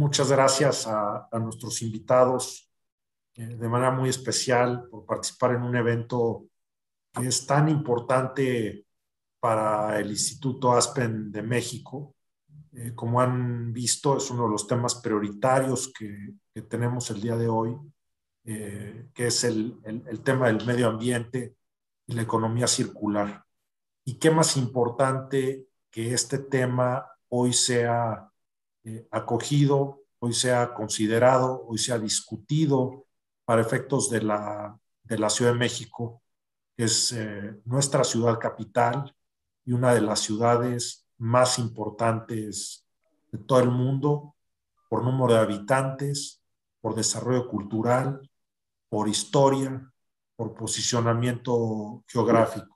Muchas gracias a nuestros invitados de manera muy especial por participar en un evento que es tan importante para el Instituto Aspen de México. Como han visto, es uno de los temas prioritarios que tenemos el día de hoy, que es el tema del medio ambiente y la economía circular. ¿Y qué más importante que este tema hoy sea acogido, hoy sea considerado, hoy sea discutido para efectos de la Ciudad de México, que es nuestra ciudad capital y una de las ciudades más importantes de todo el mundo por número de habitantes, por desarrollo cultural, por historia, por posicionamiento geográfico?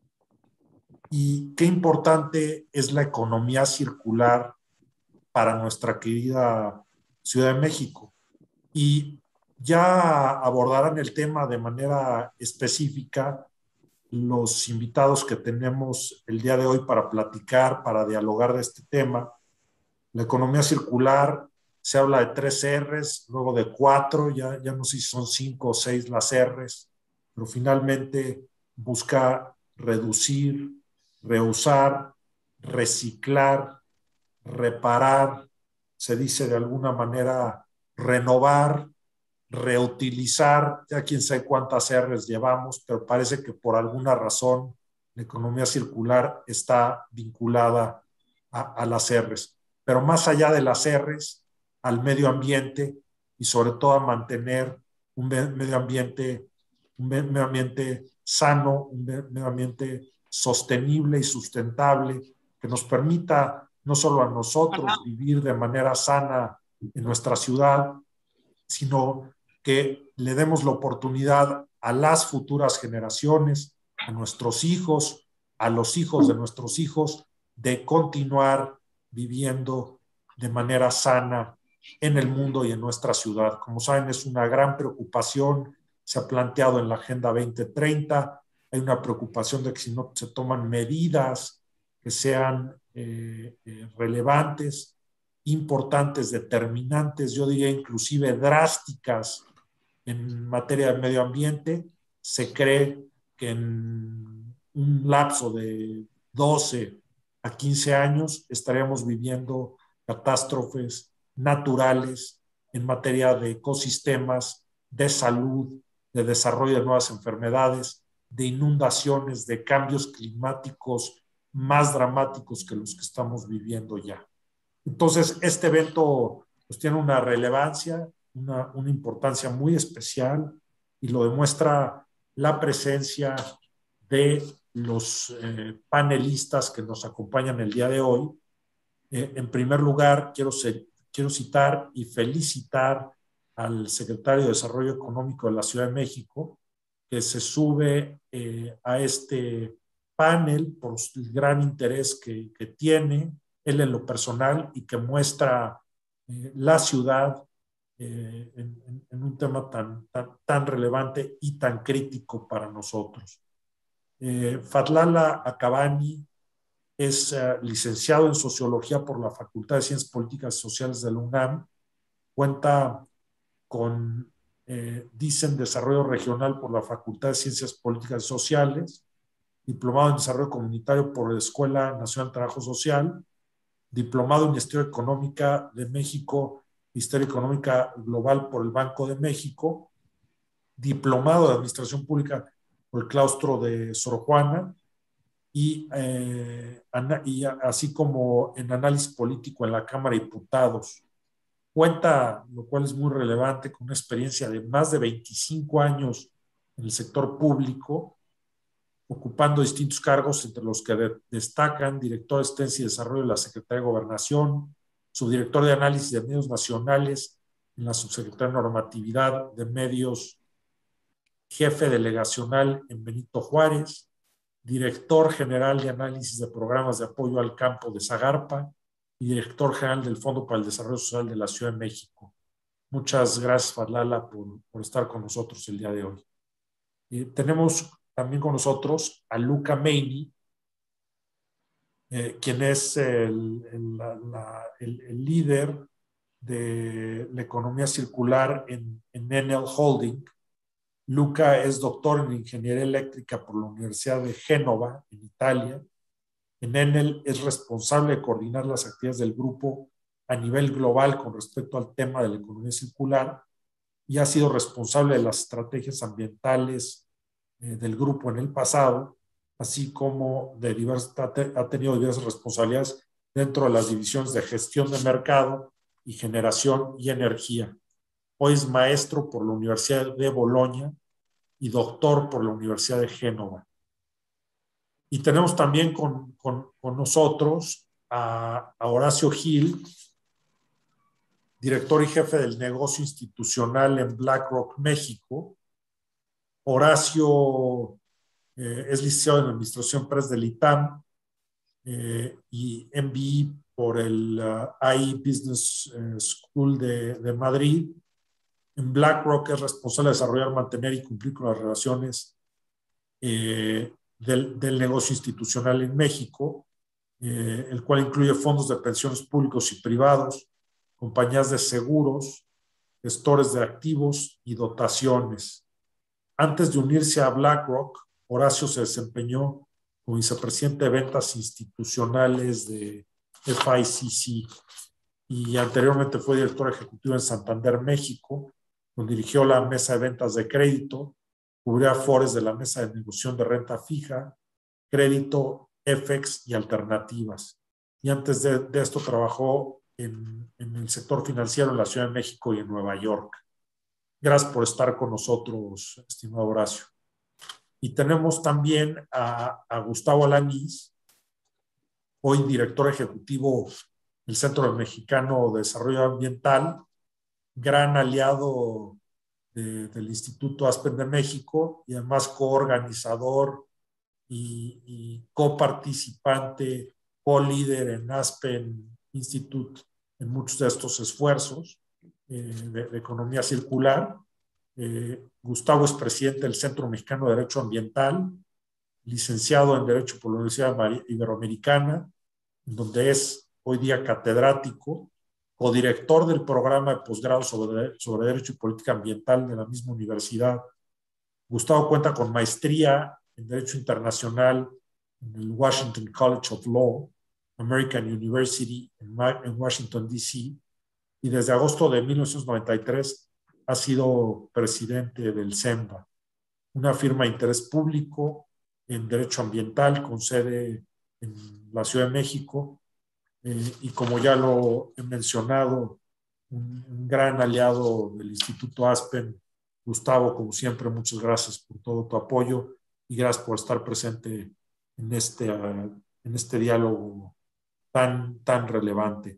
Y qué importante es la economía circular para nuestra querida Ciudad de México. Y ya abordarán el tema de manera específica los invitados que tenemos el día de hoy para platicar, para dialogar de este tema. La economía circular, se habla de 3 R's, luego de 4, ya no sé si son 5 o 6 las R's, pero finalmente busca reducir, reusar, reciclar, reparar, se dice de alguna manera renovar, reutilizar, ya quién sabe cuántas R's llevamos, pero parece que por alguna razón la economía circular está vinculada a las R's. Pero más allá de las R's, al medio ambiente y sobre todo a mantener un medio ambiente sano, un medio ambiente sostenible y sustentable que nos permita no solo a nosotros vivir de manera sana en nuestra ciudad, sino que le demos la oportunidad a las futuras generaciones, a nuestros hijos, a los hijos de nuestros hijos, de continuar viviendo de manera sana en el mundo y en nuestra ciudad. Como saben, es una gran preocupación, se ha planteado en la Agenda 2030, hay una preocupación de que si no se toman medidas que sean relevantes, importantes, determinantes, yo diría inclusive drásticas en materia de medio ambiente, se cree que en un lapso de 12 a 15 años estaríamos viviendo catástrofes naturales en materia de ecosistemas, de salud, de desarrollo de nuevas enfermedades, de inundaciones, de cambios climáticos más dramáticos que los que estamos viviendo ya. Entonces, este evento pues, tiene una relevancia, una importancia muy especial y lo demuestra la presencia de los panelistas que nos acompañan el día de hoy. En primer lugar, quiero citar y felicitar al secretario de Desarrollo Económico de la Ciudad de México, que se sube a este panel por el gran interés que tiene él en lo personal y que muestra la ciudad en un tema tan relevante y tan crítico para nosotros. Fatlala Akabani es licenciado en Sociología por la Facultad de Ciencias Políticas y Sociales de la UNAM. Cuenta con, dicen, Desarrollo Regional por la Facultad de Ciencias Políticas y Sociales, diplomado en Desarrollo Comunitario por la Escuela Nacional de Trabajo Social, diplomado en Historia Económica de México, Historia Económica Global por el Banco de México, diplomado de Administración Pública por el Claustro de Sor Juana, y así como en análisis político en la Cámara de Diputados. Cuenta, lo cual es muy relevante, con una experiencia de más de 25 años en el sector público, ocupando distintos cargos, entre los que destacan director de Extensión y Desarrollo de la Secretaría de Gobernación, subdirector de Análisis de Medios Nacionales en la Subsecretaría de Normatividad de Medios, jefe delegacional en Benito Juárez, director general de análisis de programas de apoyo al campo de Zagarpa y director general del Fondo para el Desarrollo Social de la Ciudad de México. Muchas gracias, Fatlala, por estar con nosotros el día de hoy. Tenemos también con nosotros a Luca Meini, quien es el líder de la economía circular en Enel Holding. Luca es doctor en ingeniería eléctrica por la Universidad de Génova, en Italia. En Enel es responsable de coordinar las actividades del grupo a nivel global con respecto al tema de la economía circular y ha sido responsable de las estrategias ambientales del grupo en el pasado, así como ha tenido diversas responsabilidades dentro de las divisiones de gestión de mercado y generación y energía. Hoy es maestro por la Universidad de Bolonia y doctor por la Universidad de Génova. Y tenemos también con nosotros a Horacio Gil, director y jefe del negocio institucional en BlackRock, México. Horacio es licenciado en Administración Press del ITAM y MBE por el IE Business School de Madrid. En BlackRock es responsable de desarrollar, mantener y cumplir con las relaciones del negocio institucional en México, el cual incluye fondos de pensiones públicos y privados, compañías de seguros, gestores de activos y dotaciones. Antes de unirse a BlackRock, Horacio se desempeñó como vicepresidente de ventas institucionales de FICC y anteriormente fue director ejecutivo en Santander, México, donde dirigió la mesa de ventas de crédito, cubrió afores de la mesa de negociación de renta fija, crédito, FX y alternativas. Y antes de esto trabajó en el sector financiero en la Ciudad de México y en Nueva York. Gracias por estar con nosotros, estimado Horacio. Y tenemos también a Gustavo Alanís, hoy director ejecutivo del Centro Mexicano de Desarrollo Ambiental, gran aliado del Instituto Aspen de México y además coorganizador y coparticipante, co-líder en Aspen Institute en muchos de estos esfuerzos de economía circular. Gustavo es presidente del Centro Mexicano de Derecho Ambiental, licenciado en Derecho por la Universidad Iberoamericana, donde es hoy día catedrático, codirector del programa de posgrado sobre Derecho y Política Ambiental de la misma universidad. Gustavo cuenta con maestría en Derecho Internacional en el Washington College of Law, American University en Washington, D.C., y desde agosto de 1993 ha sido presidente del CEMBA, una firma de interés público en derecho ambiental con sede en la Ciudad de México, y como ya lo he mencionado, un gran aliado del Instituto Aspen. Gustavo, como siempre, muchas gracias por todo tu apoyo y gracias por estar presente en este diálogo tan relevante.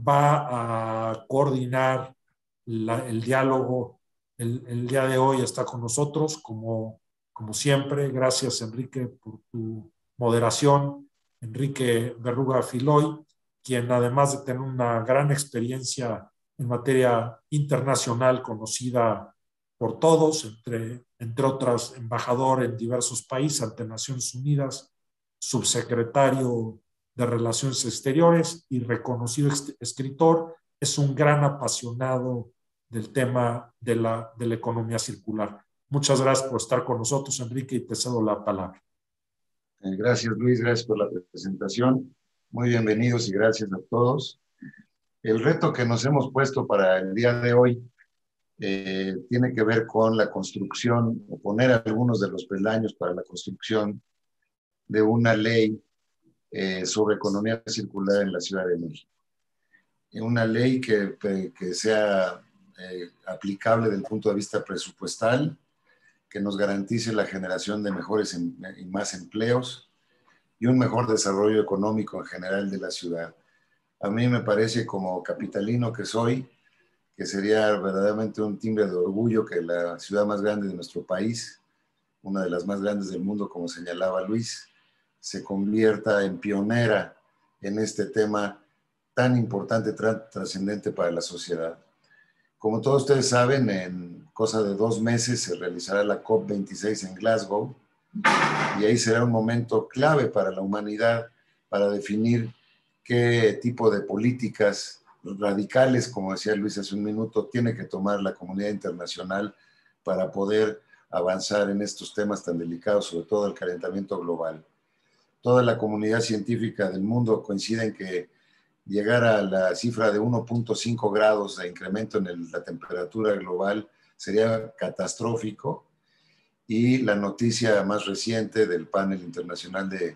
Va a coordinar el diálogo. El día de hoy está con nosotros, como siempre. Gracias, Enrique, por tu moderación. Enrique Berruga Filoy, quien además de tener una gran experiencia en materia internacional conocida por todos, entre otras, embajador en diversos países ante Naciones Unidas, subsecretario de Relaciones Exteriores y reconocido escritor, es un gran apasionado del tema de la economía circular. Muchas gracias por estar con nosotros, Enrique, y te cedo la palabra. Gracias, Luis, gracias por la presentación. Muy bienvenidos y gracias a todos. El reto que nos hemos puesto para el día de hoy tiene que ver con la construcción, o poner algunos de los peldaños para la construcción de una ley sobre economía circular en la Ciudad de México. Una ley que sea aplicable desde el punto de vista presupuestal, que nos garantice la generación de mejores y más empleos y un mejor desarrollo económico en general de la ciudad. A mí me parece, como capitalino que soy, que sería verdaderamente un timbre de orgullo que la ciudad más grande de nuestro país, una de las más grandes del mundo, como señalaba Luis, se convierta en pionera en este tema tan importante, trascendente para la sociedad. Como todos ustedes saben, en cosa de 2 meses se realizará la COP26 en Glasgow, y ahí será un momento clave para la humanidad para definir qué tipo de políticas radicales, como decía Luis hace un minuto, tiene que tomar la comunidad internacional para poder avanzar en estos temas tan delicados, sobre todo el calentamiento global. Toda la comunidad científica del mundo coincide en que llegar a la cifra de 1.5 grados de incremento en la temperatura global sería catastrófico, y la noticia más reciente del panel internacional de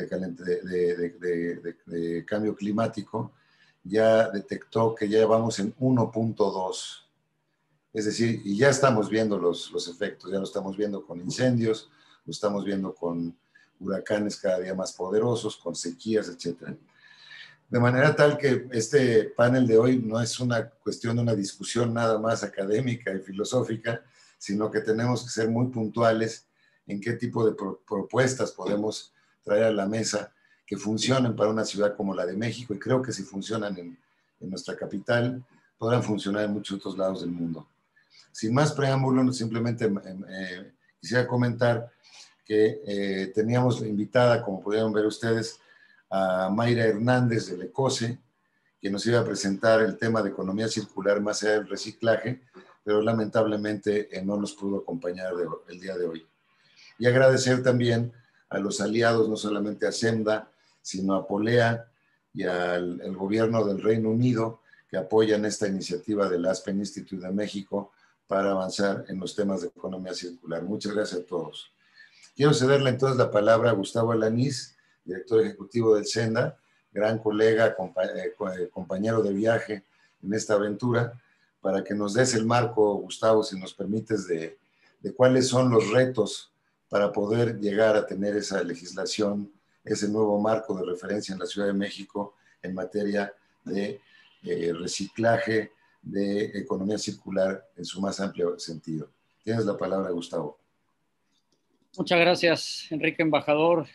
cambio climático ya detectó que ya vamos en 1.2. Es decir, y ya estamos viendo los efectos, ya lo estamos viendo con incendios, lo estamos viendo con huracanes cada día más poderosos, con sequías, etc. De manera tal que este panel de hoy no es una cuestión de una discusión nada más académica y filosófica, sino que tenemos que ser muy puntuales en qué tipo de propuestas podemos traer a la mesa que funcionen para una ciudad como la de México, y creo que si funcionan en nuestra capital, podrán funcionar en muchos otros lados del mundo. Sin más preámbulo, simplemente quisiera comentar que teníamos invitada, como pudieron ver ustedes, a Mayra Hernández del ECOSE, que nos iba a presentar el tema de economía circular más allá del reciclaje, pero lamentablemente no nos pudo acompañar el día de hoy. Y agradecer también a los aliados, no solamente a SEMDA, sino a Polea y al gobierno del Reino Unido, que apoyan esta iniciativa del Aspen Institute de México para avanzar en los temas de economía circular. Muchas gracias a todos. Quiero cederle entonces la palabra a Gustavo Alanís, director ejecutivo del SEMDA, gran colega, compañero de viaje en esta aventura, para que nos des el marco, Gustavo, si nos permites, de cuáles son los retos para poder llegar a tener esa legislación, ese nuevo marco de referencia en la Ciudad de México en materia de reciclaje, de economía circular en su más amplio sentido. Tienes la palabra, Gustavo. Muchas gracias, Enrique Embajador.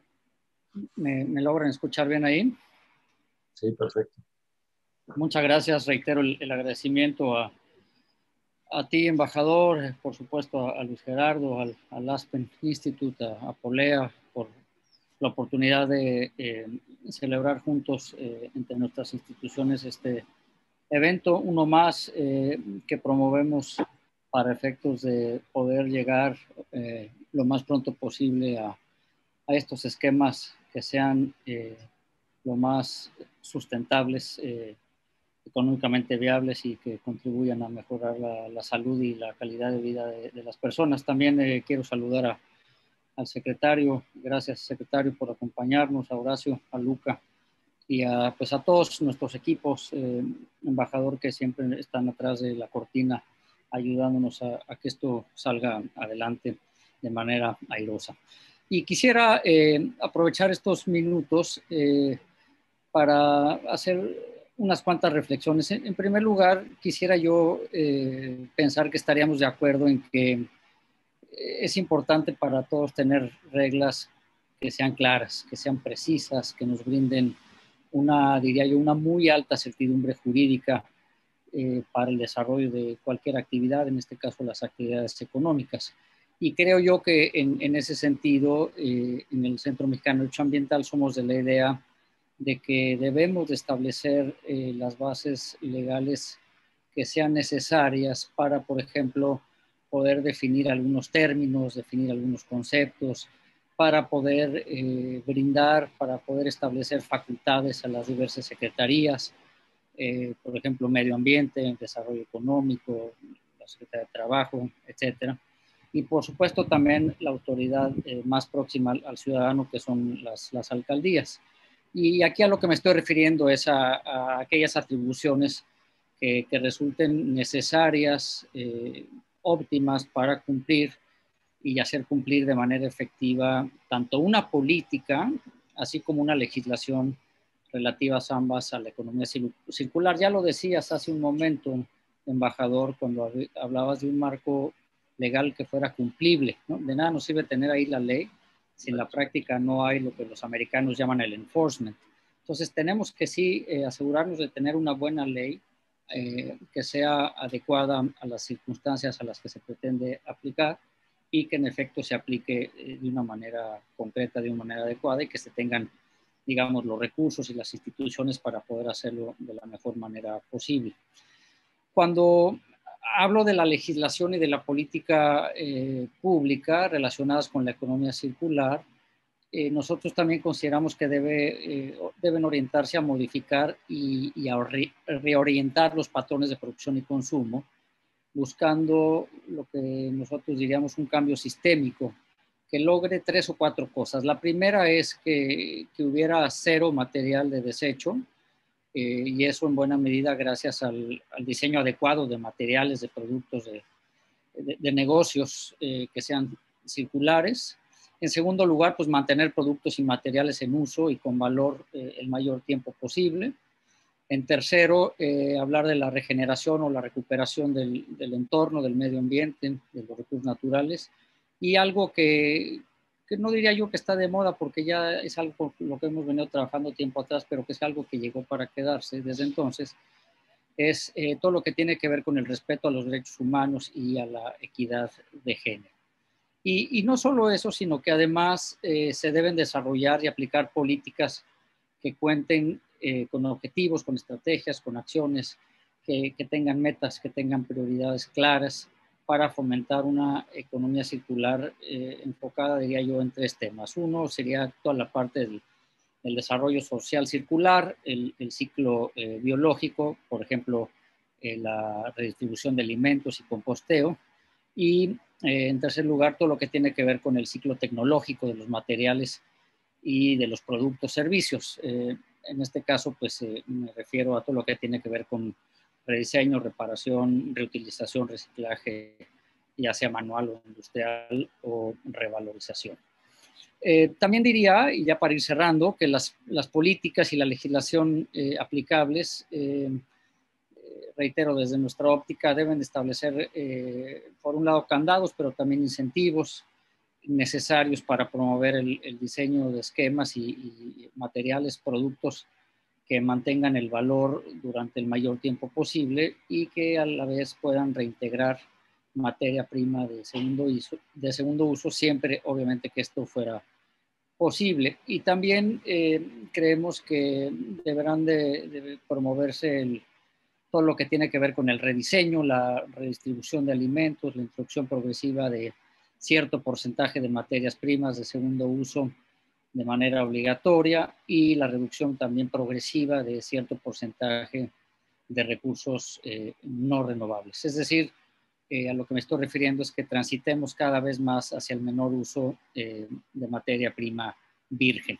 ¿Me logran escuchar bien ahí? Sí, perfecto. Muchas gracias. Reitero el agradecimiento a ti, embajador, por supuesto a Luis Gerardo, al Aspen Institute, a Polea, por la oportunidad de celebrar juntos entre nuestras instituciones este evento, uno más que promovemos para efectos de poder llegar lo más pronto posible a estos esquemas que sean lo más sustentables, económicamente viables y que contribuyan a mejorar la salud y la calidad de vida de las personas. También quiero saludar al secretario. Gracias, secretario, por acompañarnos, a Horacio, a Luca y pues a todos nuestros equipos, embajador, que siempre están atrás de la cortina ayudándonos a que esto salga adelante de manera airosa. Y quisiera aprovechar estos minutos para hacer unas cuantas reflexiones. En primer lugar, quisiera yo pensar que estaríamos de acuerdo en que es importante para todos tener reglas que sean claras, que sean precisas, que nos brinden diría yo, una muy alta certidumbre jurídica para el desarrollo de cualquier actividad, en este caso las actividades económicas. Y creo yo que en ese sentido, en el Centro Mexicano de Derecho Ambiental somos de la idea de que debemos de establecer las bases legales que sean necesarias para, por ejemplo, poder definir algunos términos, definir algunos conceptos, para poder brindar, para poder establecer facultades a las diversas secretarías, por ejemplo, Medio Ambiente, Desarrollo Económico, la Secretaría de Trabajo, etcétera. Y por supuesto también la autoridad más próxima al ciudadano, que son las alcaldías. Y aquí a lo que me estoy refiriendo es a aquellas atribuciones que resulten necesarias, óptimas para cumplir y hacer cumplir de manera efectiva tanto una política, así como una legislación relativas ambas a la economía circular. Ya lo decías hace un momento, embajador, cuando hablabas de un marco legal que fuera cumplible, ¿no? De nada nos sirve tener ahí la ley si en la práctica no hay lo que los americanos llaman el enforcement. Entonces tenemos que sí asegurarnos de tener una buena ley que sea adecuada a las circunstancias a las que se pretende aplicar y que en efecto se aplique de una manera concreta, de una manera adecuada, y que se tengan, digamos, los recursos y las instituciones para poder hacerlo de la mejor manera posible. Cuando hablo de la legislación y de la política pública relacionadas con la economía circular, nosotros también consideramos que deben orientarse a modificar y a reorientar los patrones de producción y consumo, buscando lo que nosotros diríamos un cambio sistémico que logre 3 o 4 cosas. La primera es que hubiera cero material de desecho, y eso en buena medida gracias al diseño adecuado de materiales, de productos, de negocios que sean circulares. En segundo lugar, pues mantener productos y materiales en uso y con valor el mayor tiempo posible. En tercero, hablar de la regeneración o la recuperación del entorno, del medio ambiente, de los recursos naturales. Y algo que no diría yo que está de moda, porque ya es algo con lo que hemos venido trabajando tiempo atrás, pero que es algo que llegó para quedarse desde entonces, es todo lo que tiene que ver con el respeto a los derechos humanos y a la equidad de género. Y no solo eso, sino que además se deben desarrollar y aplicar políticas que cuenten con objetivos, con estrategias, con acciones, que tengan metas, que tengan prioridades claras para fomentar una economía circular enfocada, diría yo, en 3 temas. Uno sería toda la parte del desarrollo social circular, el ciclo biológico, por ejemplo, la redistribución de alimentos y composteo. Y en tercer lugar, todo lo que tiene que ver con el ciclo tecnológico de los materiales y de los productos, servicios. En este caso, pues me refiero a todo lo que tiene que ver con rediseño, reparación, reutilización, reciclaje, ya sea manual o industrial, o revalorización. También diría, y ya para ir cerrando, que las políticas y la legislación aplicables, reitero, desde nuestra óptica, deben establecer, por un lado, candados, pero también incentivos necesarios para promover el diseño de esquemas y materiales, productos que mantengan el valor durante el mayor tiempo posible y que a la vez puedan reintegrar materia prima de segundo uso, siempre obviamente que esto fuera posible. Y también creemos que deberán de promoverse todo lo que tiene que ver con el rediseño, la redistribución de alimentos, la introducción progresiva de cierto porcentaje de materias primas de segundo uso de manera obligatoria y la reducción también progresiva de cierto porcentaje de recursos no renovables. Es decir, a lo que me estoy refiriendo es que transitemos cada vez más hacia el menor uso de materia prima virgen.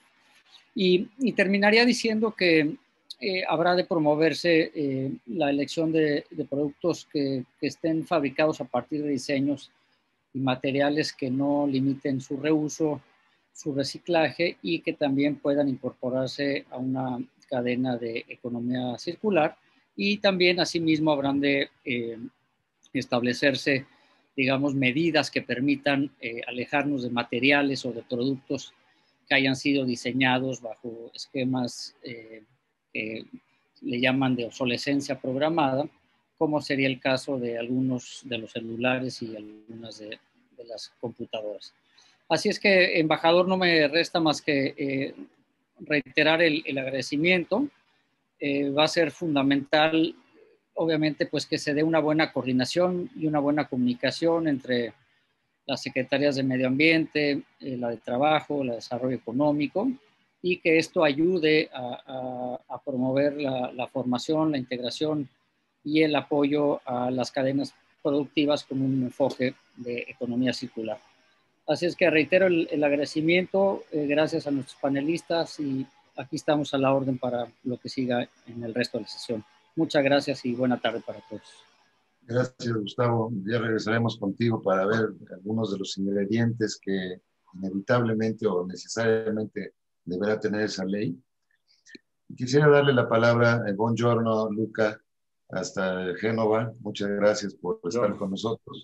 Y terminaría diciendo que habrá de promoverse la elección de productos que estén fabricados a partir de diseños y materiales que no limiten su reuso, su reciclaje y que también puedan incorporarse a una cadena de economía circular. Y también asimismo habrán de establecerse, digamos, medidas que permitan alejarnos de materiales o de productos que hayan sido diseñados bajo esquemas que le llaman de obsolescencia programada, como sería el caso de algunos de los celulares y algunas de las computadoras. Así es que, embajador, no me resta más que reiterar el agradecimiento. Va a ser fundamental, obviamente, pues que se dé una buena coordinación y una buena comunicación entre las secretarías de Medio Ambiente, la de Trabajo, la de Desarrollo Económico, y que esto ayude a promover la formación, la integración y el apoyo a las cadenas productivas con un enfoque de economía circular. Así es que reitero el agradecimiento, gracias a nuestros panelistas, y aquí estamos a la orden para lo que siga en el resto de la sesión. Muchas gracias y buena tarde para todos. Gracias, Gustavo. Ya regresaremos contigo para ver algunos de los ingredientes que inevitablemente o necesariamente deberá tener esa ley. Quisiera darle la palabra a buongiorno, Luca, hasta Génova. Muchas gracias por estar con nosotros.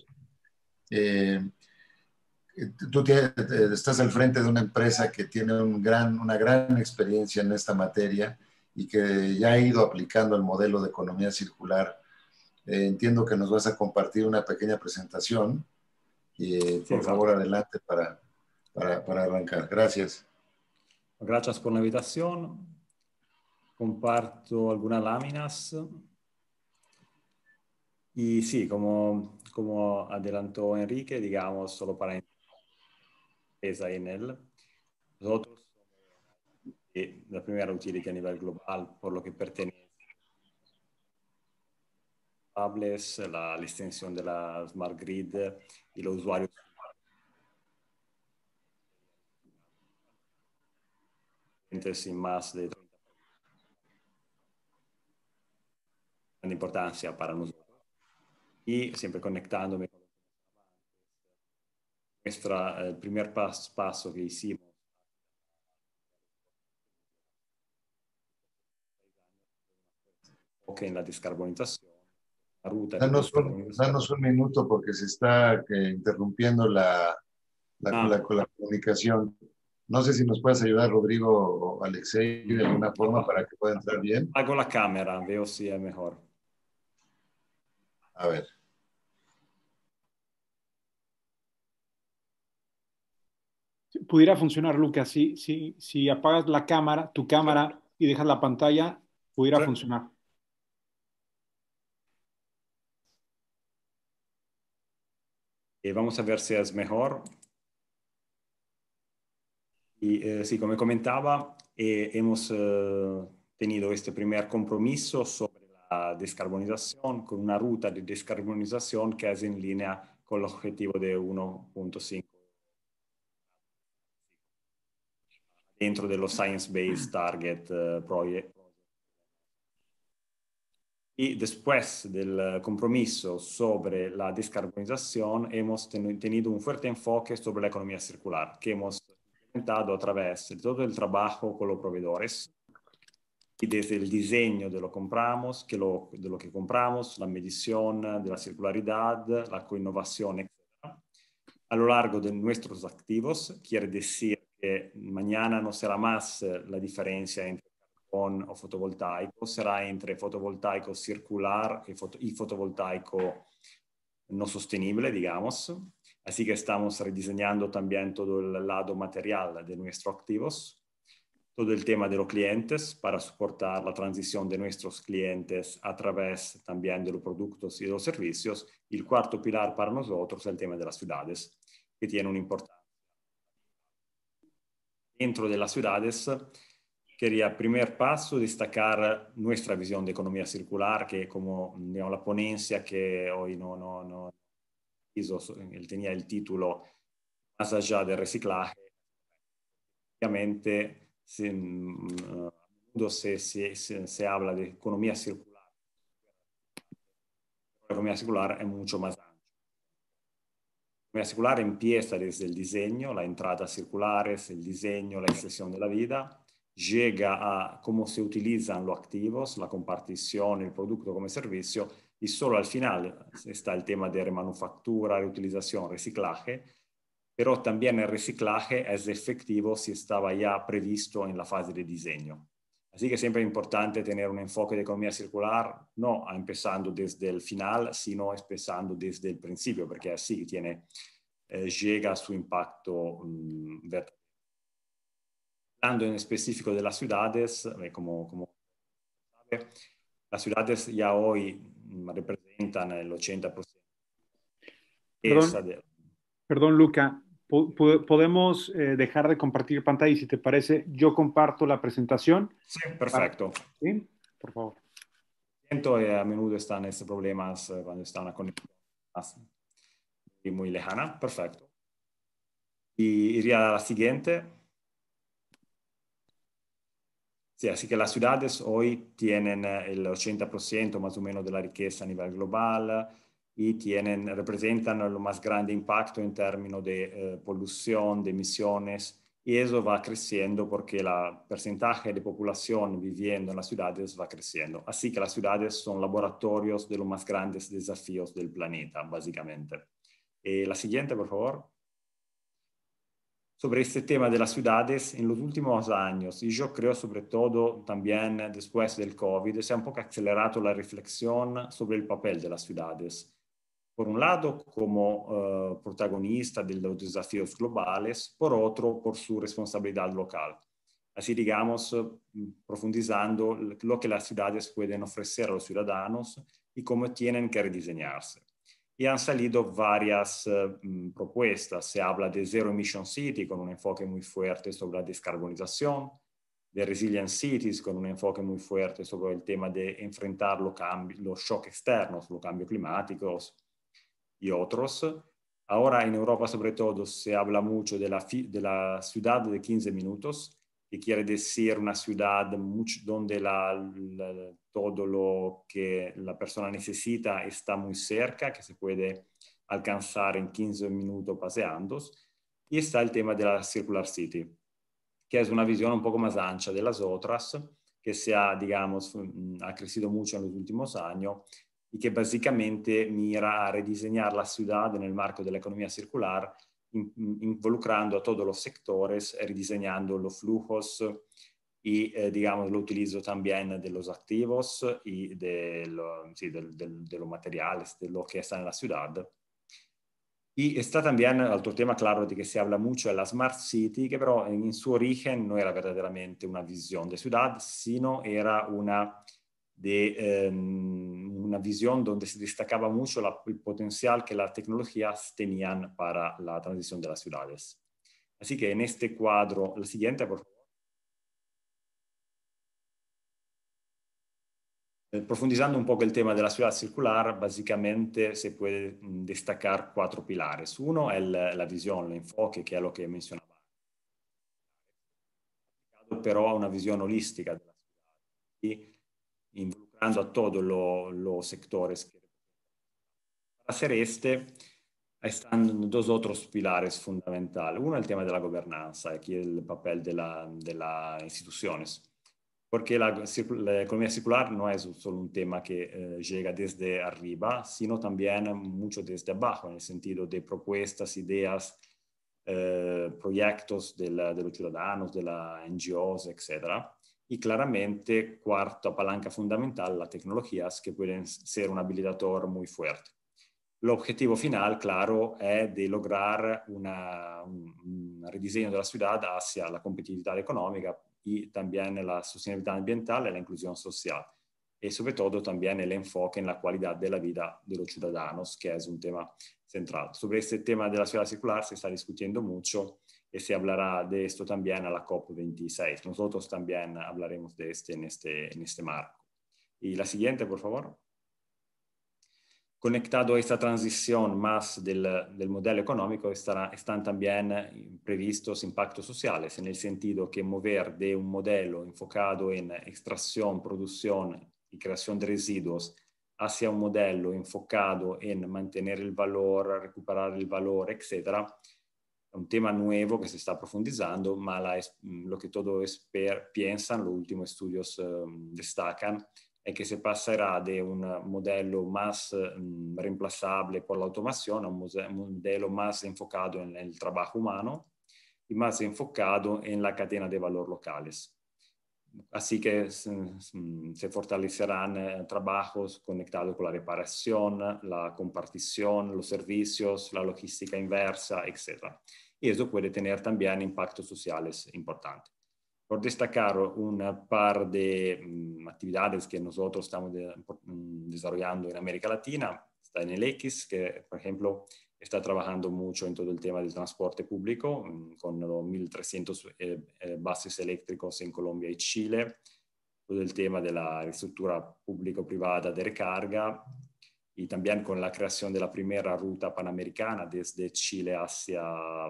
Tú estás al frente de una empresa que tiene una gran experiencia en esta materia y que ya ha ido aplicando el modelo de economía circular. Entiendo que nos vas a compartir una pequeña presentación. Por favor, adelante para arrancar. Gracias. Gracias por la invitación. Comparto algunas láminas. Y sí, como adelantó Enrique, digamos, solo para empresa en él, nosotros somos la primera utility a nivel global, por lo que pertenece a la extensión de la Smart Grid y los usuarios sin más de 30 de importancia para nosotros. Y siempre conectándome con el primer paso que hicimos en la descarbonización, la ruta de descarbonización. Danos un minuto porque se está interrumpiendo la comunicación. No sé si nos puedes ayudar, Rodrigo o Alexei, de alguna forma para que pueda entrar bien. Hago la cámara, veo si es mejor. A ver. Pudiera funcionar, Lucas, si apagas la cámara, tu cámara, y dejas la pantalla, pudiera funcionar. Vamos a ver si es mejor. Y sí, como comentaba, hemos tenido este primer compromiso sobre la descarbonización con una ruta de descarbonización que es en línea con el objetivo de 1.5 dentro de los Science Based Target Project. Y después del compromiso sobre la descarbonización, hemos tenido un fuerte enfoque sobre la economía circular, que hemos implementado a través de todo el trabajo con los proveedores, y desde el diseño de lo compramos, de lo que compramos, la medición de la circularidad, la coinnovación, etc. A lo largo de nuestros activos, quiere decir que mañana no será más la diferencia entre carbón o fotovoltaico, será entre fotovoltaico circular y fotovoltaico no sostenible, digamos. Así que estamos rediseñando también todo el lado material de nuestros activos, todo el tema de los clientes para soportar la transición de nuestros clientes a través también de los productos y de los servicios. Y el cuarto pilar para nosotros es el tema de las ciudades, que tiene una importancia. Dentro de las ciudades, quería, primer paso, destacar nuestra visión de economía circular, que como digamos, la ponencia que hoy no hizo, él tenía el título Más allá del reciclaje. Obviamente, a menudo se habla de economía circular. La economía circular es mucho más ancha. La economía circular empieza desde el diseño, las entradas circulares, el diseño, la extensión de la vida, llega a cómo se utilizan los activos, la compartición, el producto como servicio, y solo al final está el tema de remanufactura, reutilización, reciclaje. Pero también el reciclaje es efectivo si estaba ya previsto en la fase de diseño. Así que siempre es importante tener un enfoque de economía circular, no empezando desde el final, sino empezando desde el principio, porque así llega a su impacto vertical. Hablando en específico de las ciudades, como sabe, las ciudades ya hoy representan el 80%. Perdón, Luca. Podemos dejar de compartir pantalla y si te parece, yo comparto la presentación. Sí, perfecto. ¿Sí? Por favor. A menudo están estos problemas cuando está una conexión muy lejana. Perfecto. Y iría a la siguiente. Sí, así que las ciudades hoy tienen el 80% más o menos de la riqueza a nivel global y representan el más grande impacto en términos de polución, de emisiones, y eso va creciendo porque el porcentaje de población viviendo en las ciudades va creciendo. Así que las ciudades son laboratorios de los más grandes desafíos del planeta, básicamente. La siguiente, por favor. Sobre este tema de las ciudades en los últimos años, y yo creo sobre todo también después del COVID, se ha un poco acelerado la reflexión sobre el papel de las ciudades. Por un lado, como protagonista de los desafíos globales, por otro, por su responsabilidad local. Así, digamos, profundizando lo que las ciudades pueden ofrecer a los ciudadanos y cómo tienen que rediseñarse. Y han salido varias propuestas. Se habla de Zero Emission City con un enfoque muy fuerte sobre la descarbonización, de Resilient Cities con un enfoque muy fuerte sobre el tema de enfrentar los shocks externos, los cambios climáticos y otros. Ahora en Europa sobre todo se habla mucho de la ciudad de 15 minutos, que quiere decir una ciudad donde todo lo que la persona necesita está muy cerca, que se puede alcanzar en 15 minutos paseando. Y está el tema de la Circular City, que es una visión un poco más ancha de las otras, que digamos, ha crecido mucho en los últimos años y que básicamente mira a rediseñar la ciudad en el marco de la economía circular, involucrando a todos los sectores, rediseñando los flujos y, digamos, el utilizo también de los activos y de los materiales, de lo que está en la ciudad. Y está también otro tema, claro, de que se habla mucho de la Smart City, que pero en su origen no era verdaderamente una visión de ciudad, sino era una visión donde se destacaba mucho el potencial que las tecnologías tenían para la transición de las ciudades. Así que en este cuadro, la siguiente, por favor. Profundizando un poco el tema de la ciudad circular, básicamente se puede destacar 4 pilares. Uno es la visión, el enfoque, que es lo que mencionaba, pero a una visión holística de la ciudad y involucrando a todos los sectores. Para hacer están 2 otros pilares fundamentales. Uno es el tema de la gobernanza, aquí el papel de las instituciones. Porque la economía circular no es solo un tema que llega desde arriba, sino también mucho desde abajo, en el sentido de propuestas, ideas, proyectos de los ciudadanos, de las NGOs, etc. Y claramente, cuarta palanca fundamental, las tecnologías que pueden ser un habilitador muy fuerte. El objetivo final, claro, es de lograr un rediseño de la ciudad hacia la competitividad económica y también la sostenibilidad ambiental y la inclusión social. Y sobre todo también el enfoque en la calidad de la vida de los ciudadanos, que es un tema central. Sobre este tema de la ciudad circular se está discutiendo mucho y se hablará de esto también a la COP26. Nosotros también hablaremos de en este marco. Y la siguiente, por favor. Conectado a esta transición más del modelo económico están también previstos impactos sociales, en el sentido que mover de un modelo enfocado en extracción, producción y creación de residuos hacia un modelo enfocado en mantener el valor, recuperar el valor, etc. Es un tema nuevo que se está profundizando, mas lo que todos piensan, los últimos estudios destacan, es que se pasará de un modelo más reemplazable por la automación a un modelo más enfocado en el trabajo humano y más enfocado en la cadena de valor locales. Así que se fortalecerán trabajos conectados con la reparación, la compartición, los servicios, la logística inversa, etc. Y eso puede tener también impactos sociales importantes. Por destacar un par de actividades que nosotros estamos desarrollando en América Latina, está en el X, que por ejemplo está trabajando mucho en todo el tema del transporte público, con los 1.300 buses eléctricos en Colombia y Chile, todo el tema de la infraestructura público-privada de recarga, y también con la creación de la primera ruta panamericana desde Chile hacia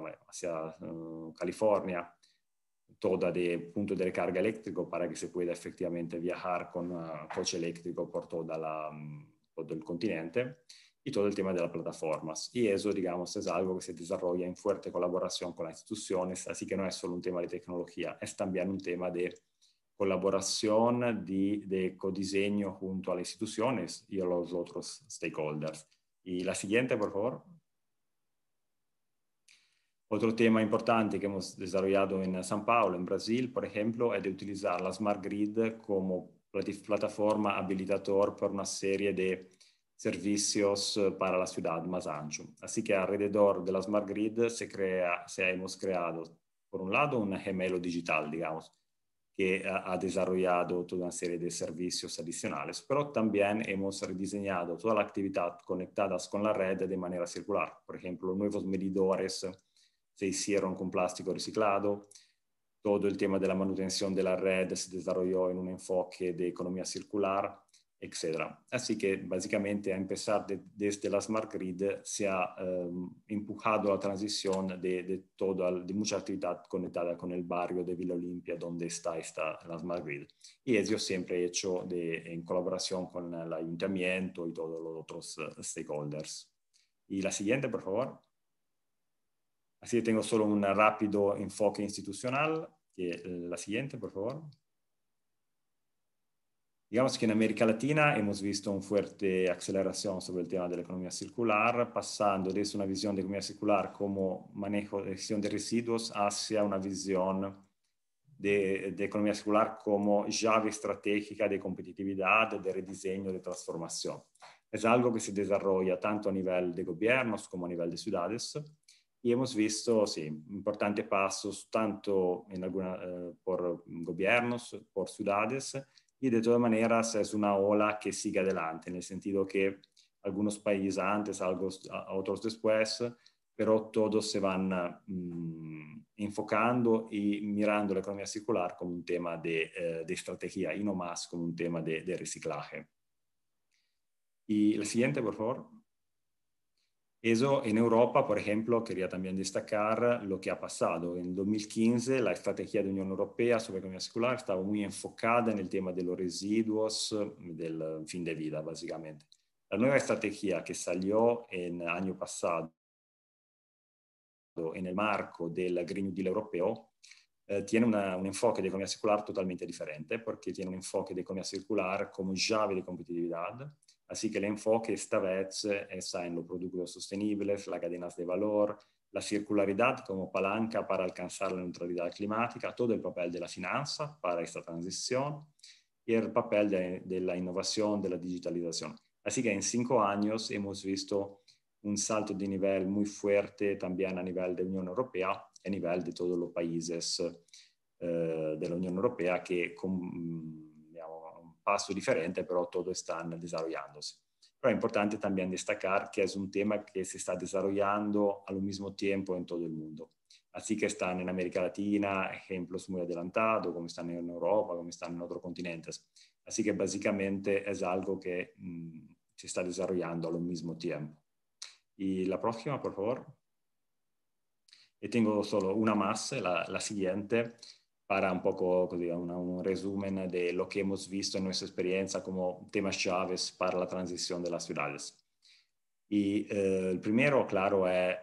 California, toda de punto de recarga eléctrico para que se pueda efectivamente viajar con coche eléctrico por todo el continente, y todo el tema de las plataformas. Y eso, digamos, es algo que se desarrolla en fuerte colaboración con las instituciones, así que no es solo un tema de tecnología, es también un tema de colaboración, de codiseño junto a las instituciones y a los otros stakeholders. Y la siguiente, por favor. Otro tema importante que hemos desarrollado en São Paulo, en Brasil, por ejemplo, es de utilizar la Smart Grid como plataforma habilitador para una serie de servicios para la ciudad más ancho. Así que alrededor de la Smart Grid hemos creado, por un lado, un gemelo digital, digamos, que ha desarrollado toda una serie de servicios adicionales, pero también hemos rediseñado toda la actividad conectadas con la red de manera circular. Por ejemplo, nuevos medidores se hicieron con plástico reciclado, todo el tema de la manutención de la red se desarrolló en un enfoque de economía circular, etc. Así que básicamente a empezar desde la Smart Grid se ha empujado la transición de mucha actividad conectada con el barrio de Villa Olimpia donde está la Smart Grid. Y eso siempre hecho en colaboración con el ayuntamiento y todos los otros stakeholders. Y la siguiente, por favor. Así que tengo solo un rápido enfoque institucional. La siguiente, por favor. Digamos que en América Latina hemos visto una fuerte aceleración sobre el tema de la economía circular, pasando desde una visión de economía circular como manejo de gestión de residuos hacia una visión de economía circular como llave estratégica de competitividad, de rediseño, de transformación. Es algo que se desarrolla tanto a nivel de gobiernos como a nivel de ciudades y hemos visto, sí, importantes pasos tanto por gobiernos, por ciudades, y de todas maneras es una ola que sigue adelante, en el sentido que algunos países antes, otros después, pero todos se van enfocando y mirando la economía circular como un tema de estrategia y no más como un tema de reciclaje. Y la siguiente, por favor. Eso en Europa, por ejemplo, quería también destacar lo que ha pasado. En 2015 la estrategia de la Unión Europea sobre economía circular estaba muy enfocada en el tema de los residuos del fin de vida, básicamente. La nueva estrategia que salió el año pasado en el marco del Green New Deal europeo tiene un enfoque de economía circular totalmente diferente, porque tiene un enfoque de economía circular como llave de competitividad. Así que el enfoque esta vez está en los productos sostenibles, las cadenas de valor, la circularidad como palanca para alcanzar la neutralidad climática, todo el papel de la finanza para esta transición y el papel de la innovación, de la digitalización. Así que en 5 años hemos visto un salto de nivel muy fuerte también a nivel de la Unión Europea y a nivel de todos los países de la Unión Europea que paso diferente, pero todos están desarrollándose. Pero es importante también destacar que es un tema que se está desarrollando al mismo tiempo en todo el mundo. Así que están en América Latina ejemplos muy adelantados, como están en Europa, como están en otros continentes. Así que básicamente es algo que se está desarrollando al mismo tiempo. Y la próxima, por favor. Y tengo solo una más, la siguiente, para un poco così, un resumen de lo que hemos visto en nuestra experiencia como temas claves para la transición de las ciudades. Y el primero, claro, es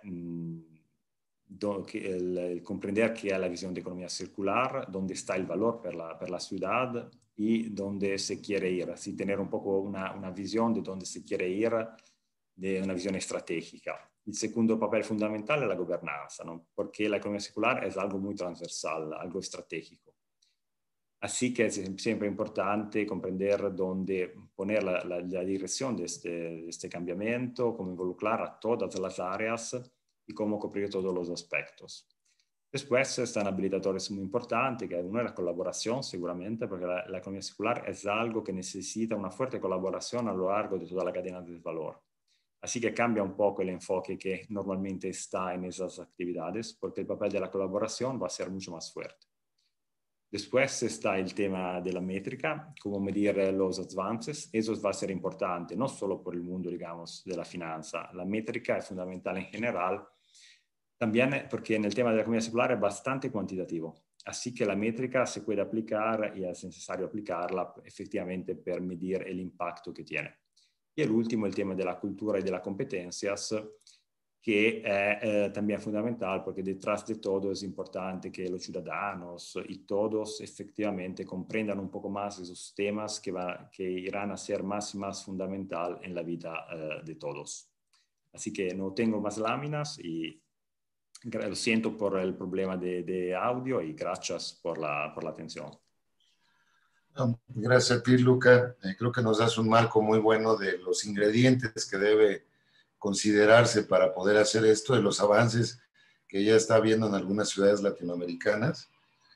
el comprender qué es la visión de economía circular, dónde está el valor per la ciudad y dónde se quiere ir. Así tener un poco una visión de dónde se quiere ir, de una visión estratégica. El segundo papel fundamental es la gobernanza, ¿no? Porque la economía circular es algo muy transversal, algo estratégico. Así que es siempre importante comprender dónde poner la dirección de este cambiamiento, cómo involucrar a todas las áreas y cómo cubrir todos los aspectos. Después están habilitadores muy importantes, que uno es la colaboración seguramente, porque la economía circular es algo que necesita una fuerte colaboración a lo largo de toda la cadena de valor. Así que cambia un poco el enfoque que normalmente está en esas actividades, porque el papel de la colaboración va a ser mucho más fuerte. Después está el tema de la métrica, cómo medir los avances. Eso va a ser importante, no solo por el mundo, digamos, de la finanza. La métrica es fundamental en general, también porque en el tema de la economía circular es bastante cuantitativo. Así que la métrica se puede aplicar y es necesario aplicarla efectivamente para medir el impacto que tiene. Y el último, el tema de la cultura y de las competencias, que es también fundamental porque detrás de todo es importante que los ciudadanos y todos efectivamente comprendan un poco más esos temas que irán a ser más y más fundamental en la vida de todos. Así que no tengo más láminas y lo siento por el problema de audio y gracias por la atención. Gracias a ti, Luca. Creo que nos das un marco muy bueno de los ingredientes que debe considerarse para poder hacer esto, de los avances que ya está habiendo en algunas ciudades latinoamericanas.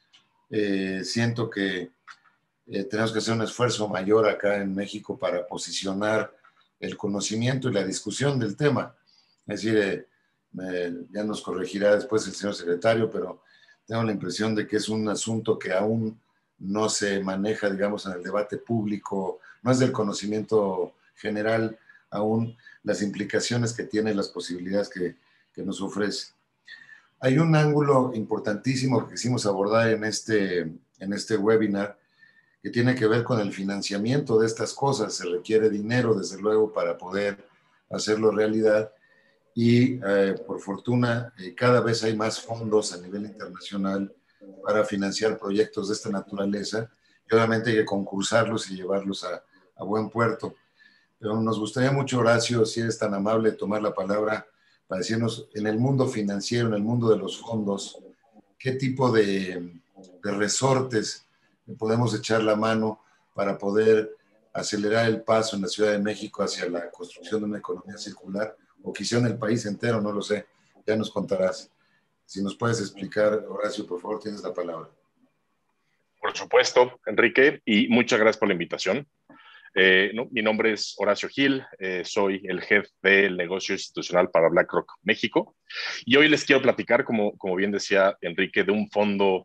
Siento que tenemos que hacer un esfuerzo mayor acá en México para posicionar el conocimiento y la discusión del tema. Es decir, ya nos corregirá después el señor secretario, pero tengo la impresión de que es un asunto que aún no se maneja, digamos, en el debate público, no es del conocimiento general aún las implicaciones que tiene, las posibilidades que nos ofrece. Hay un ángulo importantísimo que quisimos abordar en este webinar que tiene que ver con el financiamiento de estas cosas. Se requiere dinero, desde luego, para poder hacerlo realidad y por fortuna cada vez hay más fondos a nivel internacional para financiar proyectos de esta naturaleza y obviamente hay que concursarlos y llevarlos a buen puerto. Pero nos gustaría mucho, Horacio, si eres tan amable, tomar la palabra para decirnos, en el mundo financiero, en el mundo de los fondos, ¿qué tipo de resortes podemos echar la mano para poder acelerar el paso en la Ciudad de México hacia la construcción de una economía circular? O quizá en el país entero, no lo sé, ya nos contarás. Si nos puedes explicar, Horacio, por favor, tienes la palabra. Por supuesto, Enrique, y muchas gracias por la invitación. Mi nombre es Horacio Gil, soy el jefe del negocio institucional para BlackRock México, y hoy les quiero platicar, como bien decía Enrique, de un fondo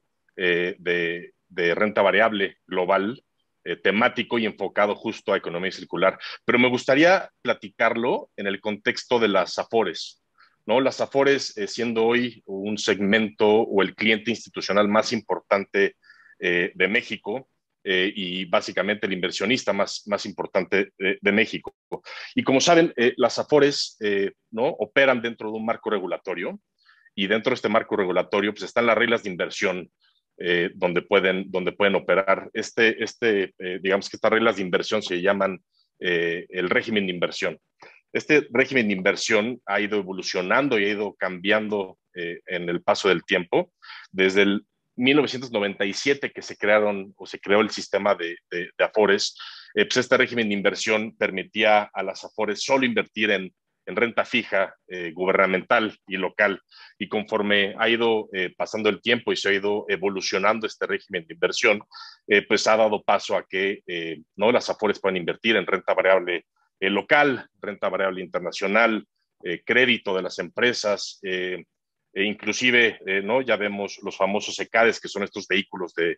de renta variable global, temático y enfocado justo a economía circular. Pero me gustaría platicarlo en el contexto de las Afores, ¿no? Las Afores siendo hoy un segmento o el cliente institucional más importante de México, y básicamente el inversionista más importante de México. Y como saben, las Afores ¿no? operan dentro de un marco regulatorio, y dentro de este marco regulatorio pues, están las reglas de inversión donde pueden operar. Digamos que estas reglas de inversión se llaman el régimen de inversión. Este régimen de inversión ha ido evolucionando y ha ido cambiando en el paso del tiempo. Desde el 1997 que se creó el sistema de Afores, pues este régimen de inversión permitía a las Afores solo invertir en renta fija, gubernamental y local. Y conforme ha ido pasando el tiempo y se ha ido evolucionando este régimen de inversión, pues ha dado paso a que ¿no? las Afores puedan invertir en renta variable local, renta variable internacional, crédito de las empresas, inclusive, ¿no? ya vemos los famosos ECADES, que son estos vehículos de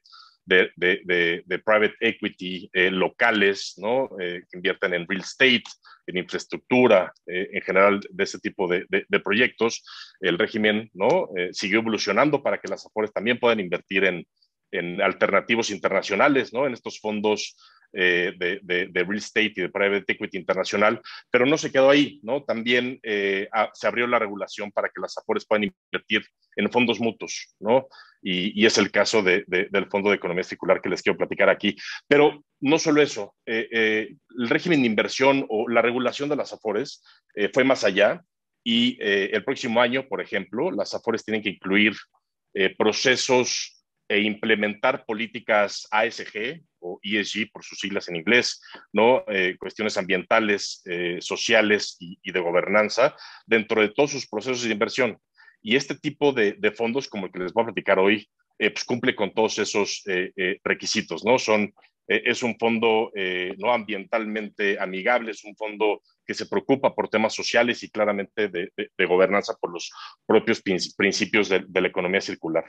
private equity locales, ¿no? Que invierten en real estate, en infraestructura, en general de ese tipo de proyectos. El régimen, ¿no? Siguió evolucionando para que las Afores también puedan invertir en alternativos internacionales, ¿no? En estos fondos de real estate y de private equity internacional, pero no se quedó ahí, ¿no? También se abrió la regulación para que las Afores puedan invertir en fondos mutuos, ¿no? Y es el caso del Fondo de Economía Circular que les quiero platicar aquí. Pero no solo eso, el régimen de inversión o la regulación de las Afores fue más allá, y el próximo año, por ejemplo, las Afores tienen que incluir procesos e implementar políticas ASG o ESG por sus siglas en inglés, ¿no? Cuestiones ambientales, sociales y de gobernanza dentro de todos sus procesos de inversión. Y este tipo de fondos, como el que les voy a platicar hoy, pues cumple con todos esos requisitos, ¿no? Es un fondo no ambientalmente amigable, es un fondo que se preocupa por temas sociales y claramente de gobernanza por los propios principios de la economía circular.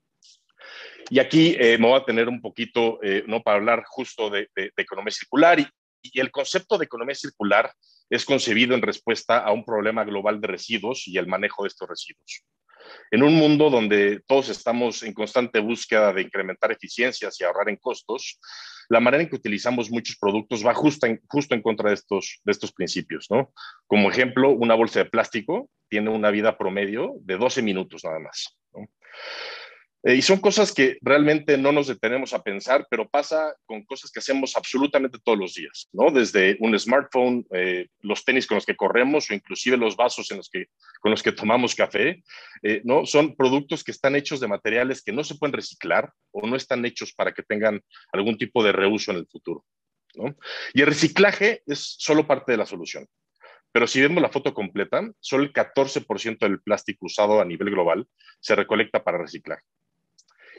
Y aquí me voy a tener un poquito, ¿no? para hablar justo de economía circular. Y el concepto de economía circular es concebido en respuesta a un problema global de residuos y el manejo de estos residuos. En un mundo donde todos estamos en constante búsqueda de incrementar eficiencias y ahorrar en costos, la manera en que utilizamos muchos productos va justo en contra de estos principios, ¿no? Como ejemplo, una bolsa de plástico tiene una vida promedio de 12 minutos nada más, ¿no? Y son cosas que realmente no nos detenemos a pensar, pero pasa con cosas que hacemos absolutamente todos los días, ¿no? Desde un smartphone, los tenis con los que corremos o inclusive los vasos con los que tomamos café, ¿no? Son productos que están hechos de materiales que no se pueden reciclar o no están hechos para que tengan algún tipo de reuso en el futuro, ¿no? Y el reciclaje es solo parte de la solución. Pero si vemos la foto completa, solo el 14% del plástico usado a nivel global se recolecta para reciclaje.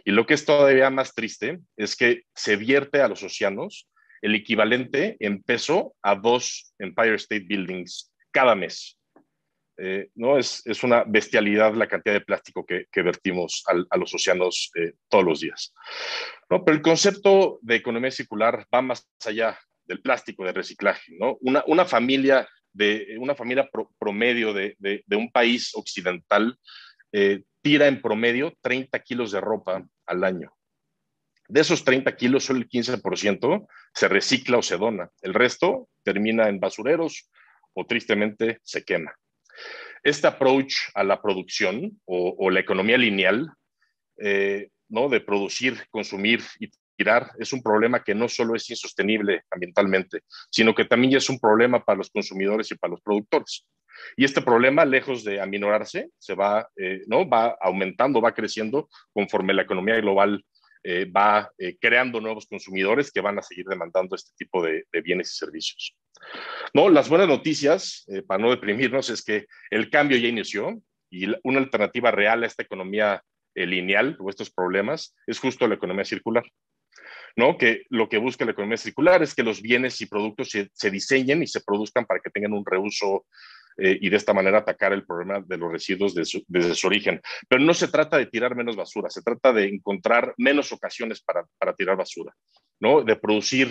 Y lo que es todavía más triste es que se vierte a los océanos el equivalente en peso a 2 Empire State Buildings cada mes. ¿No? Es una bestialidad la cantidad de plástico que vertimos a los océanos todos los días. ¿No? Pero el concepto de economía circular va más allá del plástico, de reciclaje. ¿No? Una familia promedio de un país occidental tira en promedio 30 kilos de ropa al año. De esos 30 kilos, solo el 15% se recicla o se dona. El resto termina en basureros o tristemente se quema. Este approach a la producción o la economía lineal, ¿no? De producir, consumir y tirar, es un problema que no solo es insostenible ambientalmente, sino que también es un problema para los consumidores y para los productores. Y este problema, lejos de aminorarse, ¿no? Va aumentando, va creciendo conforme la economía global va creando nuevos consumidores que van a seguir demandando este tipo de bienes y servicios. No, las buenas noticias, para no deprimirnos, es que el cambio ya inició y una alternativa real a esta economía lineal o estos problemas es justo la economía circular. ¿No? Que lo que busca la economía circular es que los bienes y productos se diseñen y se produzcan para que tengan un reuso y de esta manera atacar el problema de los residuos desde su origen. Pero no se trata de tirar menos basura, se trata de encontrar menos ocasiones para tirar basura, ¿no? De producir,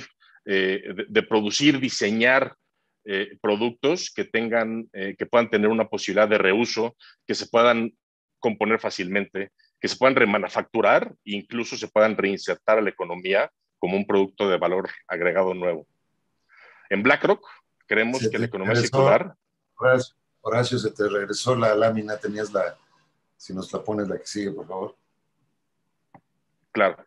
diseñar productos que puedan tener una posibilidad de reuso, que se puedan componer fácilmente, que se puedan remanufacturar e incluso se puedan reinsertar a la economía como un producto de valor agregado nuevo. En BlackRock creemos que la economía circular... Horacio, se te regresó la lámina, tenías si nos la pones la que sigue, por favor. Claro.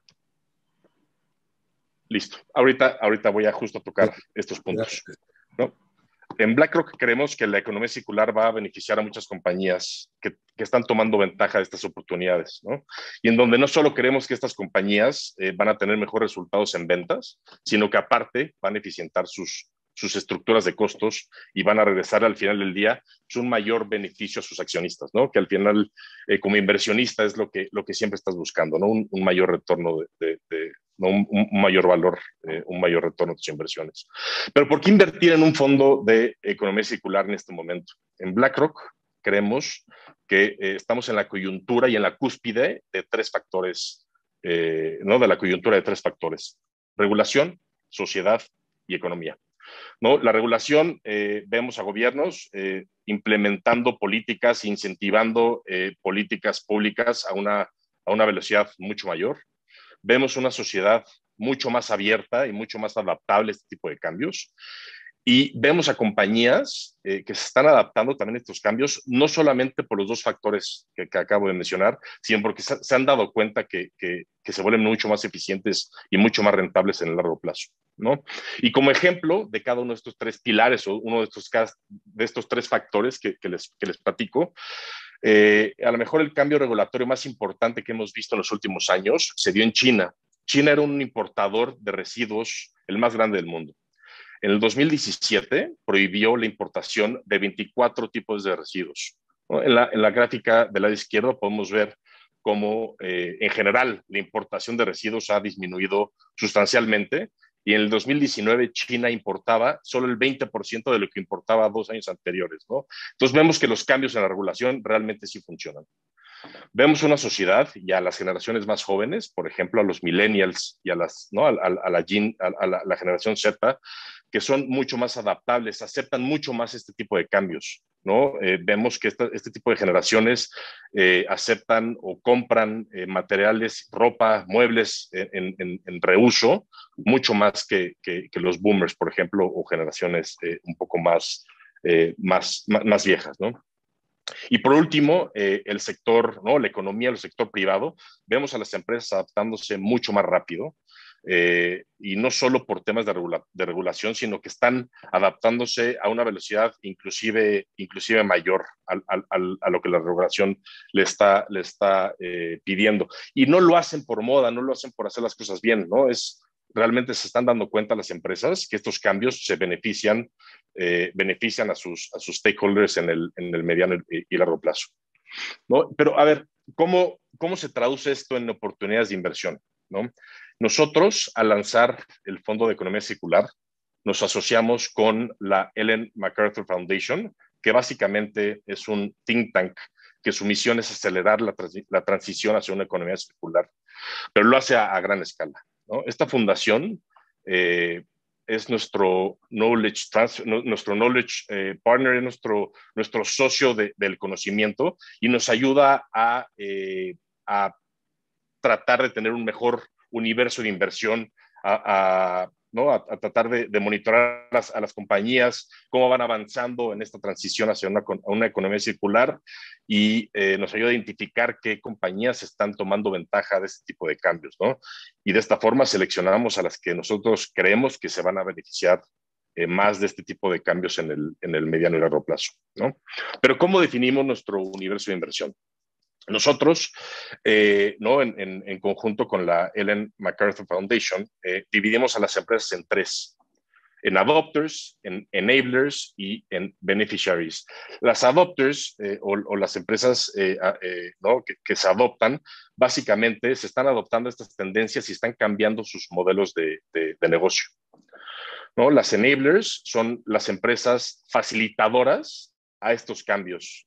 Listo. Ahorita voy a justo tocar estos puntos, ¿no? En BlackRock creemos que la economía circular va a beneficiar a muchas compañías que están tomando ventaja de estas oportunidades, ¿no? Y en donde no solo creemos que estas compañías van a tener mejores resultados en ventas, sino que aparte van a eficientar sus estructuras de costos y van a regresar al final del día un mayor beneficio a sus accionistas, ¿no? Que al final, como inversionista, es lo que siempre estás buscando, ¿no? Un mayor retorno ¿no? un mayor valor, un mayor retorno de tus inversiones. Pero ¿por qué invertir en un fondo de economía circular en este momento? En BlackRock creemos que estamos en la coyuntura y en la cúspide de 3 factores, ¿no? De la coyuntura de 3 factores: regulación, sociedad y economía. ¿No? La regulación, vemos a gobiernos implementando políticas, incentivando políticas públicas a una velocidad mucho mayor. Vemos una sociedad mucho más abierta y mucho más adaptable a este tipo de cambios. Y vemos a compañías que se están adaptando también a estos cambios, no solamente por los 2 factores que acabo de mencionar, sino porque se han dado cuenta que se vuelven mucho más eficientes y mucho más rentables en el largo plazo, ¿no? Y como ejemplo de cada uno de estos 3 pilares o uno de estos 3 factores que les platico, a lo mejor el cambio regulatorio más importante que hemos visto en los últimos años se dio en China. China era un importador de residuos el más grande del mundo. En el 2017 prohibió la importación de 24 tipos de residuos, ¿no? En la gráfica del lado izquierdo podemos ver cómo en general la importación de residuos ha disminuido sustancialmente y en el 2019 China importaba solo el 20% de lo que importaba 2 años anteriores, ¿no? Entonces vemos que los cambios en la regulación realmente sí funcionan. Vemos una sociedad y a las generaciones más jóvenes, por ejemplo a los millennials y a la generación Z, que son mucho más adaptables, aceptan mucho más este tipo de cambios, ¿no? Vemos que este tipo de generaciones aceptan o compran materiales, ropa, muebles en reuso, mucho más que los boomers, por ejemplo, o generaciones un poco más viejas, ¿no? Y por último, el sector, ¿no? La economía, el sector privado, vemos a las empresas adaptándose mucho más rápido, y no solo por temas de regulación, sino que están adaptándose a una velocidad inclusive mayor a lo que la regulación le está pidiendo. Y no lo hacen por moda, no lo hacen por hacer las cosas bien, ¿no? Realmente se están dando cuenta las empresas que estos cambios se benefician a sus stakeholders en el mediano y largo plazo, ¿no? Pero a ver, ¿cómo ¿cómo se traduce esto en oportunidades de inversión? ¿No? Nosotros, al lanzar el Fondo de Economía Circular, nos asociamos con la Ellen MacArthur Foundation, que básicamente es un think tank que su misión es acelerar la transición hacia una economía circular, pero lo hace a gran escala, ¿no? Esta fundación es nuestro knowledge partner, es nuestro socio del conocimiento y nos ayuda a tratar de tener un mejor universo de inversión, ¿no? a tratar de monitorar a las compañías, cómo van avanzando en esta transición hacia una economía circular y nos ayuda a identificar qué compañías están tomando ventaja de este tipo de cambios, ¿no? Y de esta forma seleccionamos a las que nosotros creemos que se van a beneficiar más de este tipo de cambios en el mediano y largo plazo, ¿no? Pero ¿cómo definimos nuestro universo de inversión? Nosotros, ¿no? en conjunto con la Ellen MacArthur Foundation, dividimos a las empresas en tres: en adopters, en enablers y en beneficiaries. Las adopters o las empresas ¿no? que se adoptan, básicamente se están adoptando estas tendencias y están cambiando sus modelos de negocio, ¿no? Las enablers son las empresas facilitadoras a estos cambios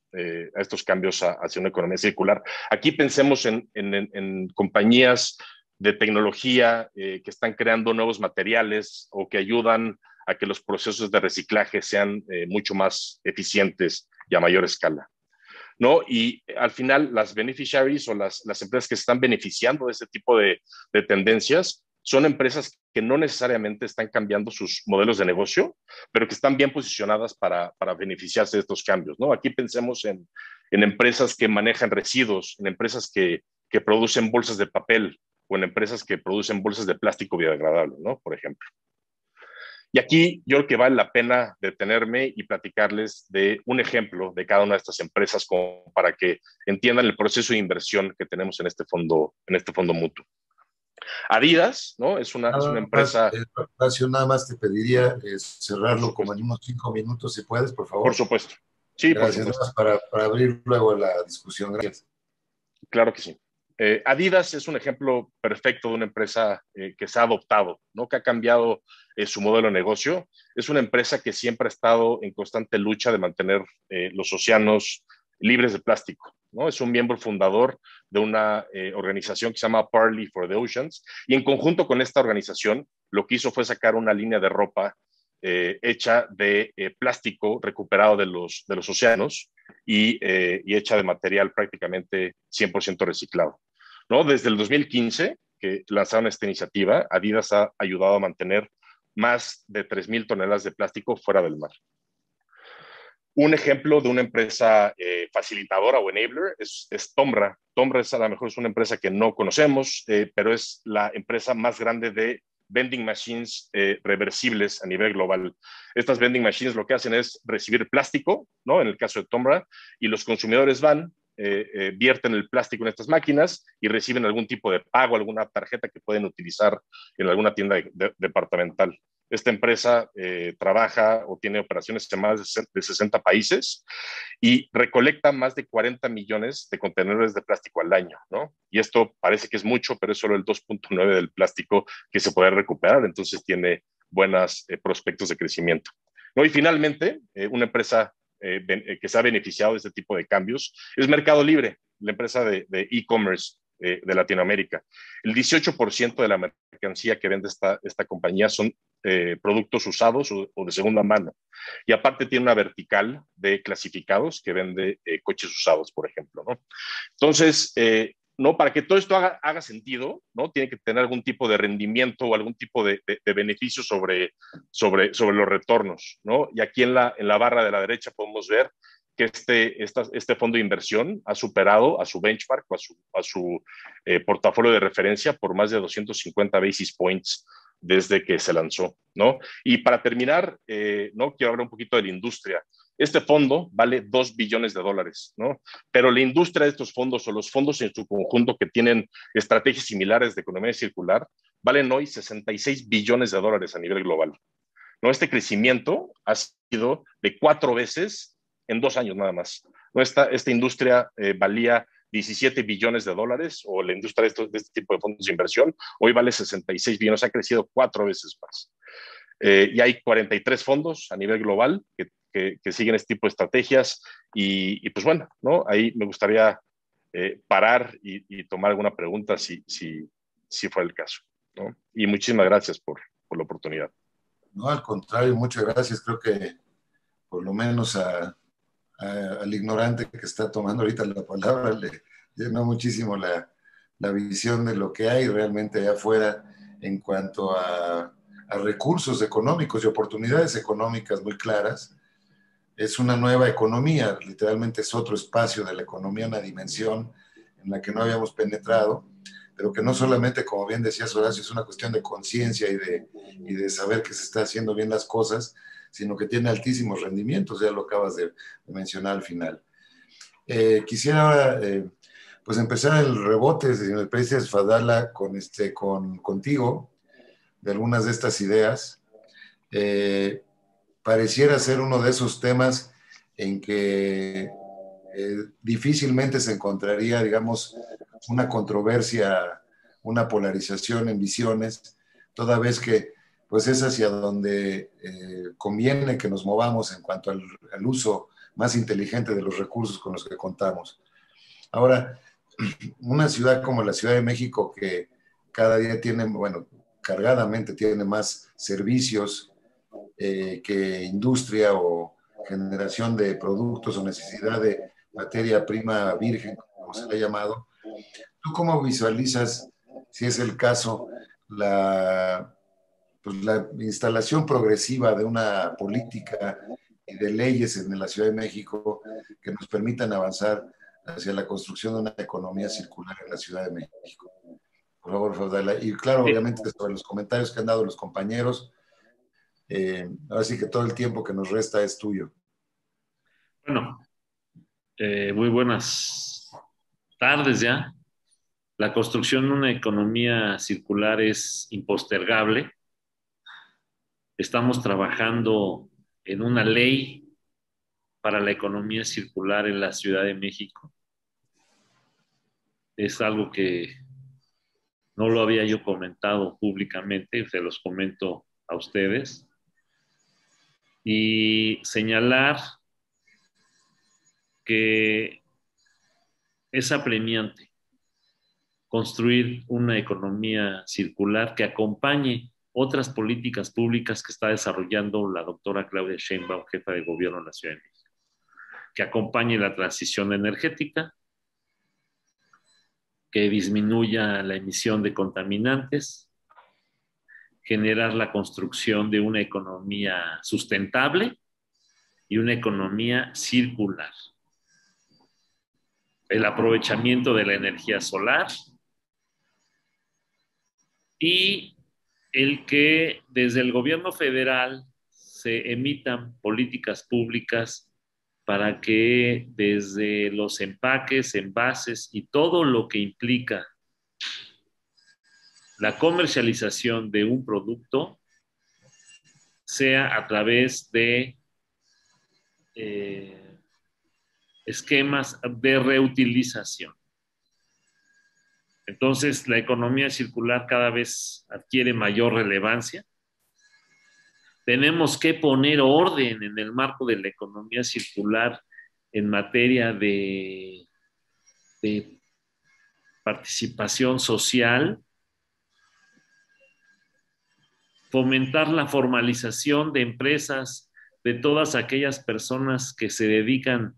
hacia una economía circular. Aquí pensemos en compañías de tecnología que están creando nuevos materiales o que ayudan a que los procesos de reciclaje sean mucho más eficientes y a mayor escala, ¿no? Y al final las beneficiaries o las empresas que se están beneficiando de este tipo de tendencias son empresas que no necesariamente están cambiando sus modelos de negocio, pero que están bien posicionadas para beneficiarse de estos cambios, ¿no? Aquí pensemos en empresas que manejan residuos, en empresas que producen bolsas de papel o en empresas que producen bolsas de plástico biodegradable, ¿no? Por ejemplo. Y aquí yo creo que vale la pena detenerme y platicarles de un ejemplo de cada una de estas empresas como para que entiendan el proceso de inversión que tenemos en este fondo mutuo. Adidas, ¿no? Es una empresa... Horacio, nada más te pediría cerrarlo como en unos 5 minutos, si puedes, por favor. Por supuesto. Sí, gracias, por supuesto. Para abrir luego la discusión. Gracias. Claro que sí. Adidas es un ejemplo perfecto de una empresa que se ha adoptado, ¿no? Que ha cambiado su modelo de negocio. Es una empresa que siempre ha estado en constante lucha de mantener los océanos libres de plástico, ¿no? Es un miembro fundador de una organización que se llama Parley for the Oceans, y en conjunto con esta organización lo que hizo fue sacar una línea de ropa hecha de plástico recuperado de los océanos y hecha de material prácticamente 100% reciclado, ¿no? Desde el 2015 que lanzaron esta iniciativa, Adidas ha ayudado a mantener más de 3,000 toneladas de plástico fuera del mar. Un ejemplo de una empresa facilitadora o enabler es Tomra. Tomra a lo mejor es una empresa que no conocemos, pero es la empresa más grande de vending machines reversibles a nivel global. Estas vending machines lo que hacen es recibir plástico, ¿no? En el caso de Tomra, y los consumidores van, vierten el plástico en estas máquinas y reciben algún tipo de pago, alguna tarjeta que pueden utilizar en alguna tienda departamental. Esta empresa trabaja o tiene operaciones en más de 60 países y recolecta más de 40 millones de contenedores de plástico al año, ¿no? Y esto parece que es mucho, pero es solo el 2.9 del plástico que se puede recuperar, entonces tiene buenos prospectos de crecimiento, ¿no? Y finalmente, una empresa que se ha beneficiado de este tipo de cambios es Mercado Libre, la empresa de e-commerce de Latinoamérica. El 18% de la mercancía que vende esta compañía son productos usados o de segunda mano. Y aparte tiene una vertical de clasificados que vende coches usados, por ejemplo, ¿no? Entonces, ¿no? Para que todo esto haga sentido, ¿no? Tiene que tener algún tipo de rendimiento o algún tipo de beneficio sobre los retornos, ¿no? Y aquí en la barra de la derecha podemos ver que este fondo de inversión ha superado a su benchmark o a su portafolio de referencia por más de 250 basis points desde que se lanzó, ¿no? Y para terminar, ¿no? Quiero hablar un poquito de la industria. Este fondo vale $2 billones, ¿no? Pero la industria de estos fondos o los fondos en su conjunto que tienen estrategias similares de economía circular valen hoy $66 billones a nivel global, ¿no? Este crecimiento ha sido de 4 veces en 2 años nada más, ¿no? Esta industria valía 17 billones de dólares, o la industria de este tipo de fondos de inversión, hoy vale 66 billones, ha crecido 4 veces más. Y hay 43 fondos a nivel global que siguen este tipo de estrategias y pues bueno, ¿no? Ahí me gustaría parar y tomar alguna pregunta si fue el caso, ¿no? Y muchísimas gracias por la oportunidad. No, al contrario, muchas gracias. Creo que por lo menos al ignorante que está tomando ahorita la palabra le llenó muchísimo la visión de lo que hay realmente allá afuera en cuanto a recursos económicos y oportunidades económicas muy claras. Es una nueva economía, literalmente es otro espacio de la economía, una dimensión en la que no habíamos penetrado, pero que no solamente, como bien decías, Horacio, es una cuestión de conciencia y de saber que se está haciendo bien las cosas, sino que tiene altísimos rendimientos, ya lo acabas de mencionar al final. Quisiera ahora, pues empezar el rebote, si me permites, Fadala, contigo, de algunas de estas ideas. Pareciera ser uno de esos temas en que difícilmente se encontraría, digamos, una controversia, una polarización en visiones, toda vez que pues es hacia donde conviene que nos movamos en cuanto al uso más inteligente de los recursos con los que contamos. Ahora, una ciudad como la Ciudad de México, que cada día tiene, bueno, cargadamente tiene más servicios que industria o generación de productos o necesidad de materia prima virgen, como se le ha llamado. ¿Tú cómo visualizas, si es el caso, pues la instalación progresiva de una política y de leyes en la Ciudad de México que nos permitan avanzar hacia la construcción de una economía circular en la Ciudad de México? Por favor, Fadala. Y claro, obviamente, sobre los comentarios que han dado los compañeros, ahora sí que todo el tiempo que nos resta es tuyo. Bueno, muy buenas tardes ya. La construcción de una economía circular es impostergable. Estamos trabajando en una ley para la economía circular en la Ciudad de México. Es algo que no lo había yo comentado públicamente, se los comento a ustedes. Y señalar que es apremiante construir una economía circular que acompañe otras políticas públicas que está desarrollando la doctora Claudia Sheinbaum, jefa de gobierno de la Ciudad de México, que acompañe la transición energética, que disminuya la emisión de contaminantes, generar la construcción de una economía sustentable y una economía circular. El aprovechamiento de la energía solar y el que desde el gobierno federal se emitan políticas públicas para que desde los empaques, envases y todo lo que implica la comercialización de un producto sea a través de esquemas de reutilización. Entonces, la economía circular cada vez adquiere mayor relevancia. Tenemos que poner orden en el marco de la economía circular en materia de participación social, fomentar la formalización de empresas de todas aquellas personas que se dedican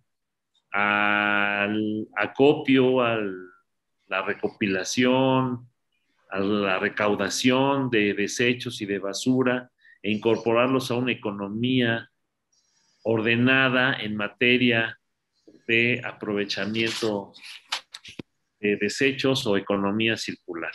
al acopio, a la recopilación, a la recaudación de desechos y de basura e incorporarlos a una economía ordenada en materia de aprovechamiento de desechos o economía circular.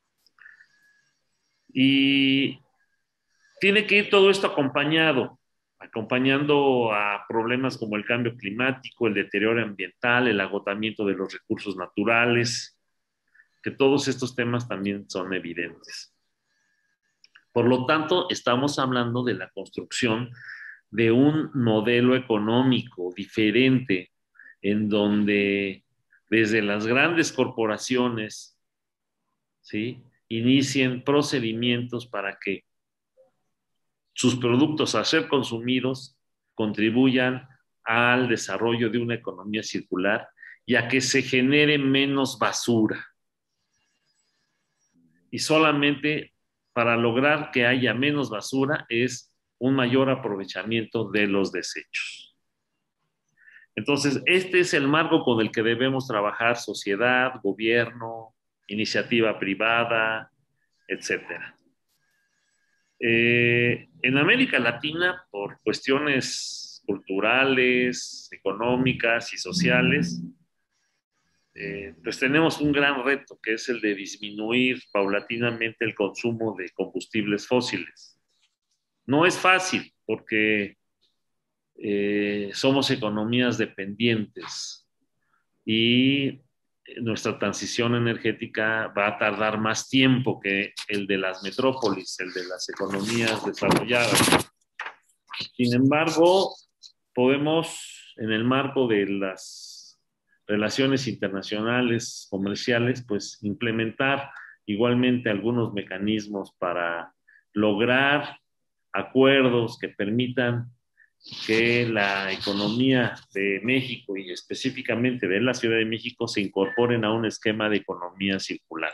Y tiene que ir todo esto acompañando a problemas como el cambio climático, el deterioro ambiental, el agotamiento de los recursos naturales, que todos estos temas también son evidentes. Por lo tanto, estamos hablando de la construcción de un modelo económico diferente en donde desde las grandes corporaciones, ¿sí?, inicien procedimientos para que sus productos, al ser consumidos, contribuyan al desarrollo de una economía circular y a que se genere menos basura. Y solamente para lograr que haya menos basura es un mayor aprovechamiento de los desechos. Entonces, este es el marco con el que debemos trabajar sociedad, gobierno, iniciativa privada, etcétera. En América Latina, por cuestiones culturales, económicas y sociales, pues tenemos un gran reto, que es el de disminuir paulatinamente el consumo de combustibles fósiles. No es fácil porque somos economías dependientes y nuestra transición energética va a tardar más tiempo que el de las metrópolis, el de las economías desarrolladas. Sin embargo, podemos, en el marco de las relaciones internacionales, comerciales, pues implementar igualmente algunos mecanismos para lograr acuerdos que permitan que la economía de México y específicamente de la Ciudad de México se incorporen a un esquema de economía circular.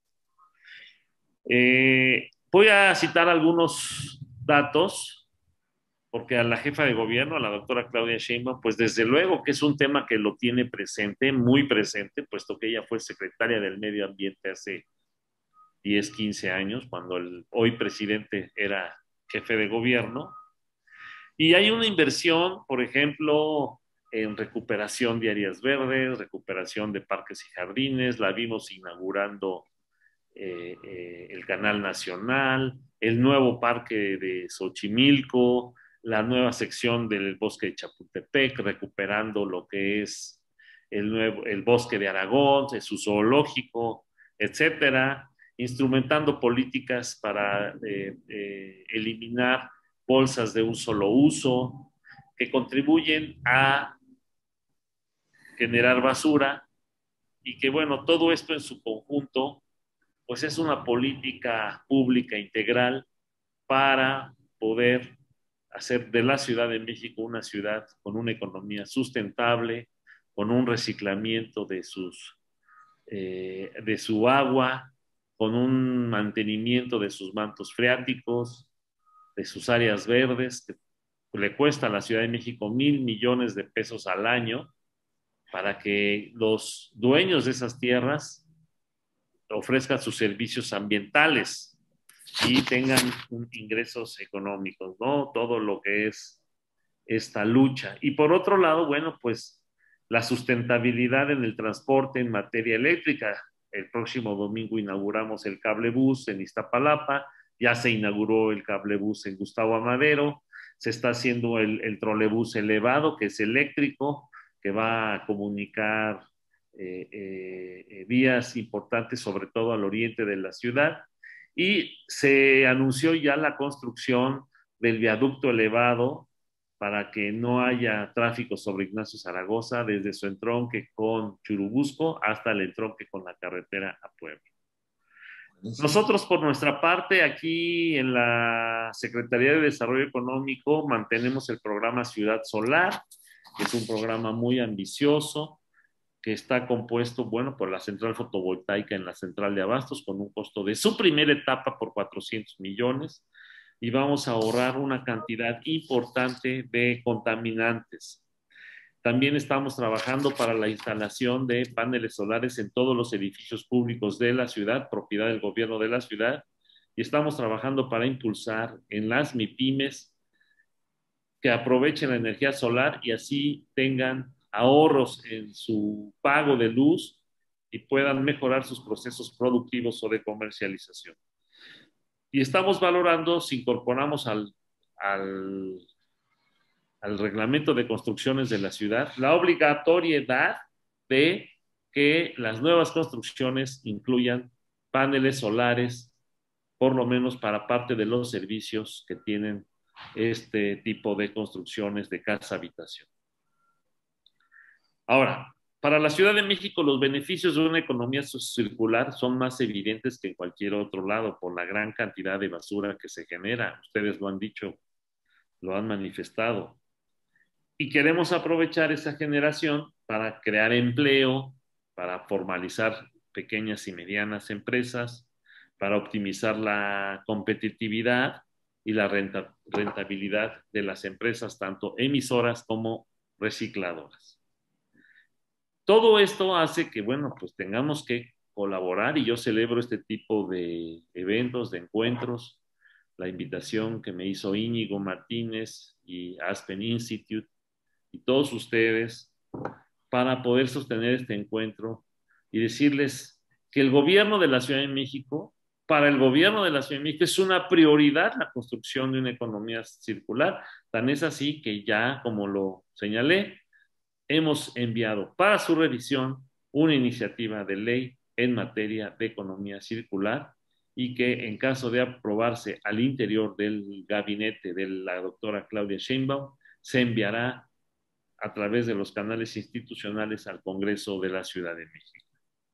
Voy a citar algunos datos, porque a la jefa de gobierno, a la doctora Claudia Sheinbaum, pues desde luego que es un tema que lo tiene presente, muy presente, puesto que ella fue secretaria del Medio Ambiente hace 10, 15 años, cuando el hoy presidente era jefe de gobierno. Y hay una inversión, por ejemplo, en recuperación de áreas verdes, recuperación de parques y jardines. La vimos inaugurando el Canal Nacional, el nuevo parque de Xochimilco, la nueva sección del bosque de Chapultepec, recuperando lo que es el bosque de Aragón, su zoológico, etcétera, instrumentando políticas para eliminar bolsas de un solo uso, que contribuyen a generar basura y que, bueno, todo esto en su conjunto, pues es una política pública integral para poder hacer de la Ciudad de México una ciudad con una economía sustentable, con un reciclamiento de su agua, con un mantenimiento de sus mantos freáticos, de sus áreas verdes, que le cuesta a la Ciudad de México 1,000 millones de pesos al año para que los dueños de esas tierras ofrezcan sus servicios ambientales y tengan ingresos económicos, ¿no? Todo lo que es esta lucha. Y por otro lado, bueno, pues la sustentabilidad en el transporte en materia eléctrica. El próximo domingo inauguramos el cablebús en Iztapalapa, ya se inauguró el cablebús en Gustavo Amadero, se está haciendo el trolebús elevado, que es eléctrico, que va a comunicar vías importantes, sobre todo al oriente de la ciudad, y se anunció ya la construcción del viaducto elevado para que no haya tráfico sobre Ignacio Zaragoza desde su entronque con Churubusco hasta el entronque con la carretera a Puebla. Nosotros, por nuestra parte, aquí en la Secretaría de Desarrollo Económico mantenemos el programa Ciudad Solar, que es un programa muy ambicioso, que está compuesto, bueno, por la central fotovoltaica en la central de Abastos, con un costo de su primera etapa por 400 millones, y vamos a ahorrar una cantidad importante de contaminantes. También estamos trabajando para la instalación de paneles solares en todos los edificios públicos de la ciudad, propiedad del gobierno de la ciudad, y estamos trabajando para impulsar en las MIPYMES que aprovechen la energía solar y así tengan ahorros en su pago de luz y puedan mejorar sus procesos productivos o de comercialización. Y estamos valorando si incorporamos al reglamento de construcciones de la ciudad la obligatoriedad de que las nuevas construcciones incluyan paneles solares, por lo menos para parte de los servicios que tienen este tipo de construcciones de casa-habitación. Ahora, Para la Ciudad de México, los beneficios de una economía circular son más evidentes que en cualquier otro lado por la gran cantidad de basura que se genera. Ustedes lo han dicho, lo han manifestado. Y queremos aprovechar esa generación para crear empleo, para formalizar pequeñas y medianas empresas, para optimizar la competitividad y la rentabilidad de las empresas, tanto emisoras como recicladoras. Todo esto hace que, bueno, pues tengamos que colaborar y yo celebro este tipo de eventos, de encuentros, la invitación que me hizo Íñigo Martínez y Aspen Institute y todos ustedes para poder sostener este encuentro y decirles que el gobierno de la Ciudad de México, para el gobierno de la Ciudad de México es una prioridad la construcción de una economía circular. Tan es así que ya, como lo señalé, hemos enviado para su revisión una iniciativa de ley en materia de economía circular y que en caso de aprobarse al interior del gabinete de la doctora Claudia Sheinbaum, se enviará a través de los canales institucionales al Congreso de la Ciudad de México.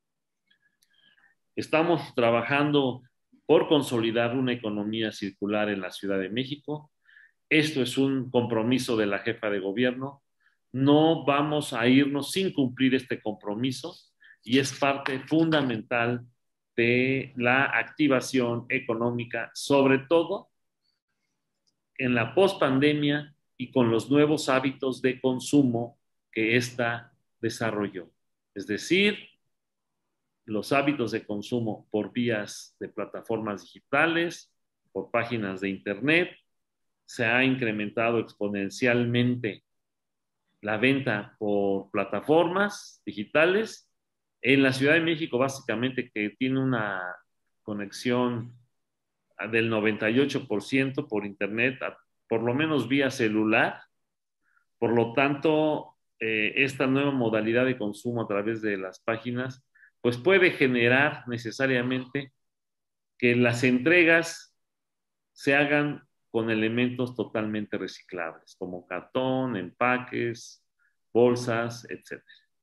Estamos trabajando por consolidar una economía circular en la Ciudad de México. Esto es un compromiso de la jefa de gobierno. No vamos a irnos sin cumplir este compromiso y es parte fundamental de la activación económica, sobre todo en la pospandemia y con los nuevos hábitos de consumo que ésta desarrolló. Es decir, los hábitos de consumo por vías de plataformas digitales, por páginas de internet, se ha incrementado exponencialmente la venta por plataformas digitales. En la Ciudad de México, básicamente, que tiene una conexión del 98% por internet, por lo menos vía celular. Por lo tanto, esta nueva modalidad de consumo a través de las páginas, pues puede generar necesariamente que las entregas se hagan con elementos totalmente reciclables, como cartón, empaques, bolsas, etc.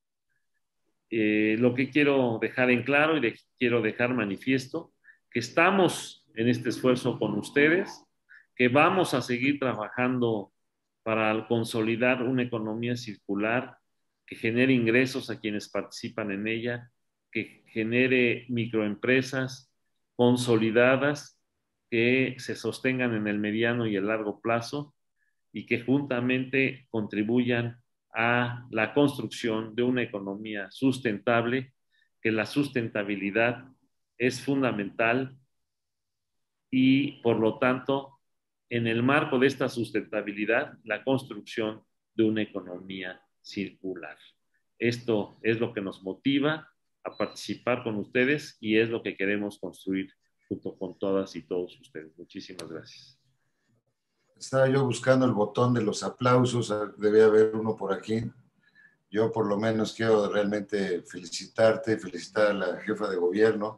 Lo que quiero dejar en claro y quiero dejar manifiesto, que estamos en este esfuerzo con ustedes, que vamos a seguir trabajando para consolidar una economía circular que genere ingresos a quienes participan en ella, que genere microempresas consolidadas que se sostengan en el mediano y el largo plazo y que juntamente contribuyan a la construcción de una economía sustentable, que la sustentabilidad es fundamental y, por lo tanto, en el marco de esta sustentabilidad, la construcción de una economía circular. Esto es lo que nos motiva a participar con ustedes y es lo que queremos construir junto con todas y todos ustedes. Muchísimas gracias. Estaba yo buscando el botón de los aplausos, debe haber uno por aquí. Yo por lo menos quiero realmente felicitarte, felicitar a la jefa de gobierno.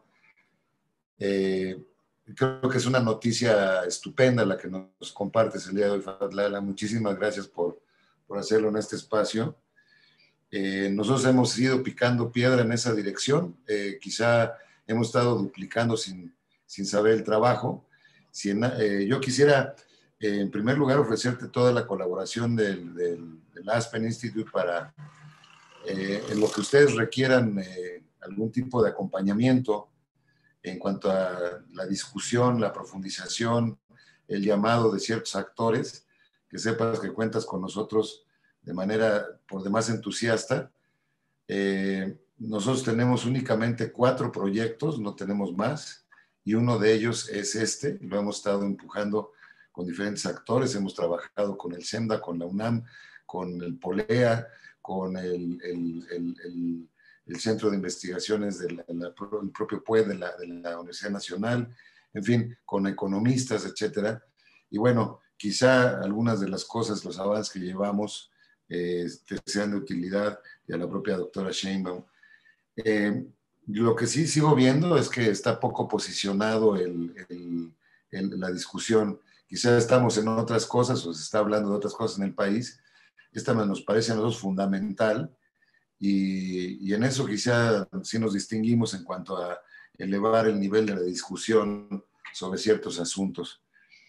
Creo que es una noticia estupenda la que nos compartes el día de hoy, Fadlala. Muchísimas gracias por hacerlo en este espacio. Nosotros hemos ido picando piedra en esa dirección. Quizá hemos estado duplicando sin saber el trabajo. Yo quisiera, en primer lugar, ofrecerte toda la colaboración del Aspen Institute para, en lo que ustedes requieran, algún tipo de acompañamiento en cuanto a la discusión, la profundización, el llamado de ciertos actores, que sepas que cuentas con nosotros de manera por demás entusiasta. Nosotros tenemos únicamente 4 proyectos, no tenemos más, y uno de ellos es este. Lo hemos estado empujando con diferentes actores, hemos trabajado con el SEMDA, con la UNAM, con el POLEA, con el Centro de Investigaciones del propio PUED de la Universidad Nacional, en fin, con economistas, etcétera. Y bueno, quizá algunas de las cosas, los avances que llevamos, sean de utilidad y a la propia doctora Sheinbaum. Lo que sí sigo viendo es que está poco posicionado la discusión. Quizá estamos en otras cosas o se está hablando de otras cosas en el país. Esta nos parece a nosotros fundamental y en eso quizá sí nos distinguimos en cuanto a elevar el nivel de la discusión sobre ciertos asuntos.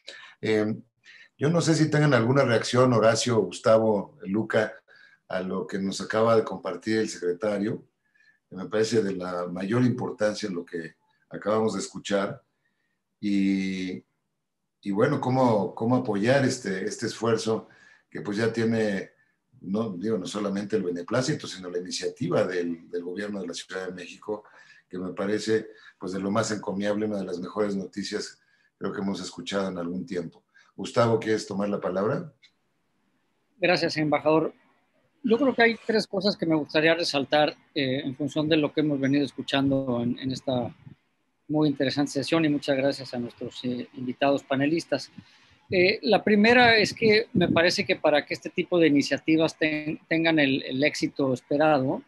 Yo no sé si tengan alguna reacción, Horacio, Gustavo, Luca, a lo que nos acaba de compartir el secretario, que me parece de la mayor importancia en lo que acabamos de escuchar. Y bueno, cómo apoyar este esfuerzo que pues ya tiene, no solamente el beneplácito, sino la iniciativa del gobierno de la Ciudad de México, que me parece pues de lo más encomiable, una de las mejores noticias creo que hemos escuchado en algún tiempo. Gustavo, ¿quieres tomar la palabra? Gracias, embajador. Yo creo que hay tres cosas que me gustaría resaltar en función de lo que hemos venido escuchando en esta muy interesante sesión, y muchas gracias a nuestros invitados panelistas. La primera es que me parece que para que este tipo de iniciativas tengan el éxito esperado,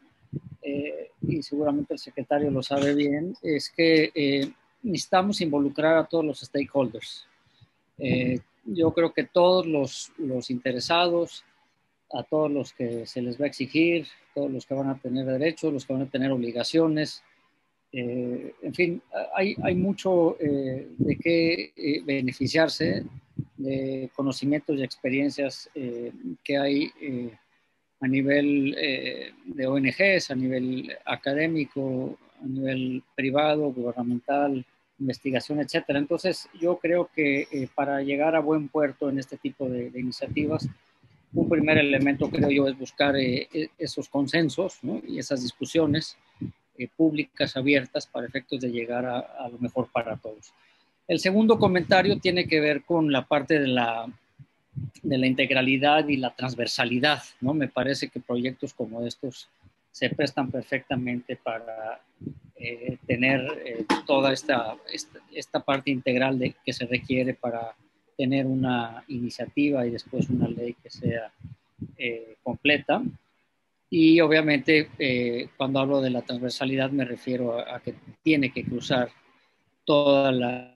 y seguramente el secretario lo sabe bien, es que necesitamos involucrar a todos los stakeholders. Yo creo que todos los interesados, a todos los que se les va a exigir, todos los que van a tener derechos, los que van a tener obligaciones, en fin, hay mucho de qué beneficiarse, de conocimientos y experiencias que hay a nivel de ONGs, a nivel académico, a nivel privado, gubernamental, investigación, etcétera. Entonces, yo creo que para llegar a buen puerto en este tipo de iniciativas, un primer elemento, creo yo, es buscar esos consensos, ¿no? Y esas discusiones públicas, abiertas, para efectos de llegar a lo mejor para todos. El segundo comentario tiene que ver con la parte de la integralidad y la transversalidad, ¿no? Me parece que proyectos como estos se prestan perfectamente para tener toda esta parte integral que se requiere para tener una iniciativa y después una ley que sea completa. Y obviamente cuando hablo de la transversalidad me refiero a que tiene que cruzar toda la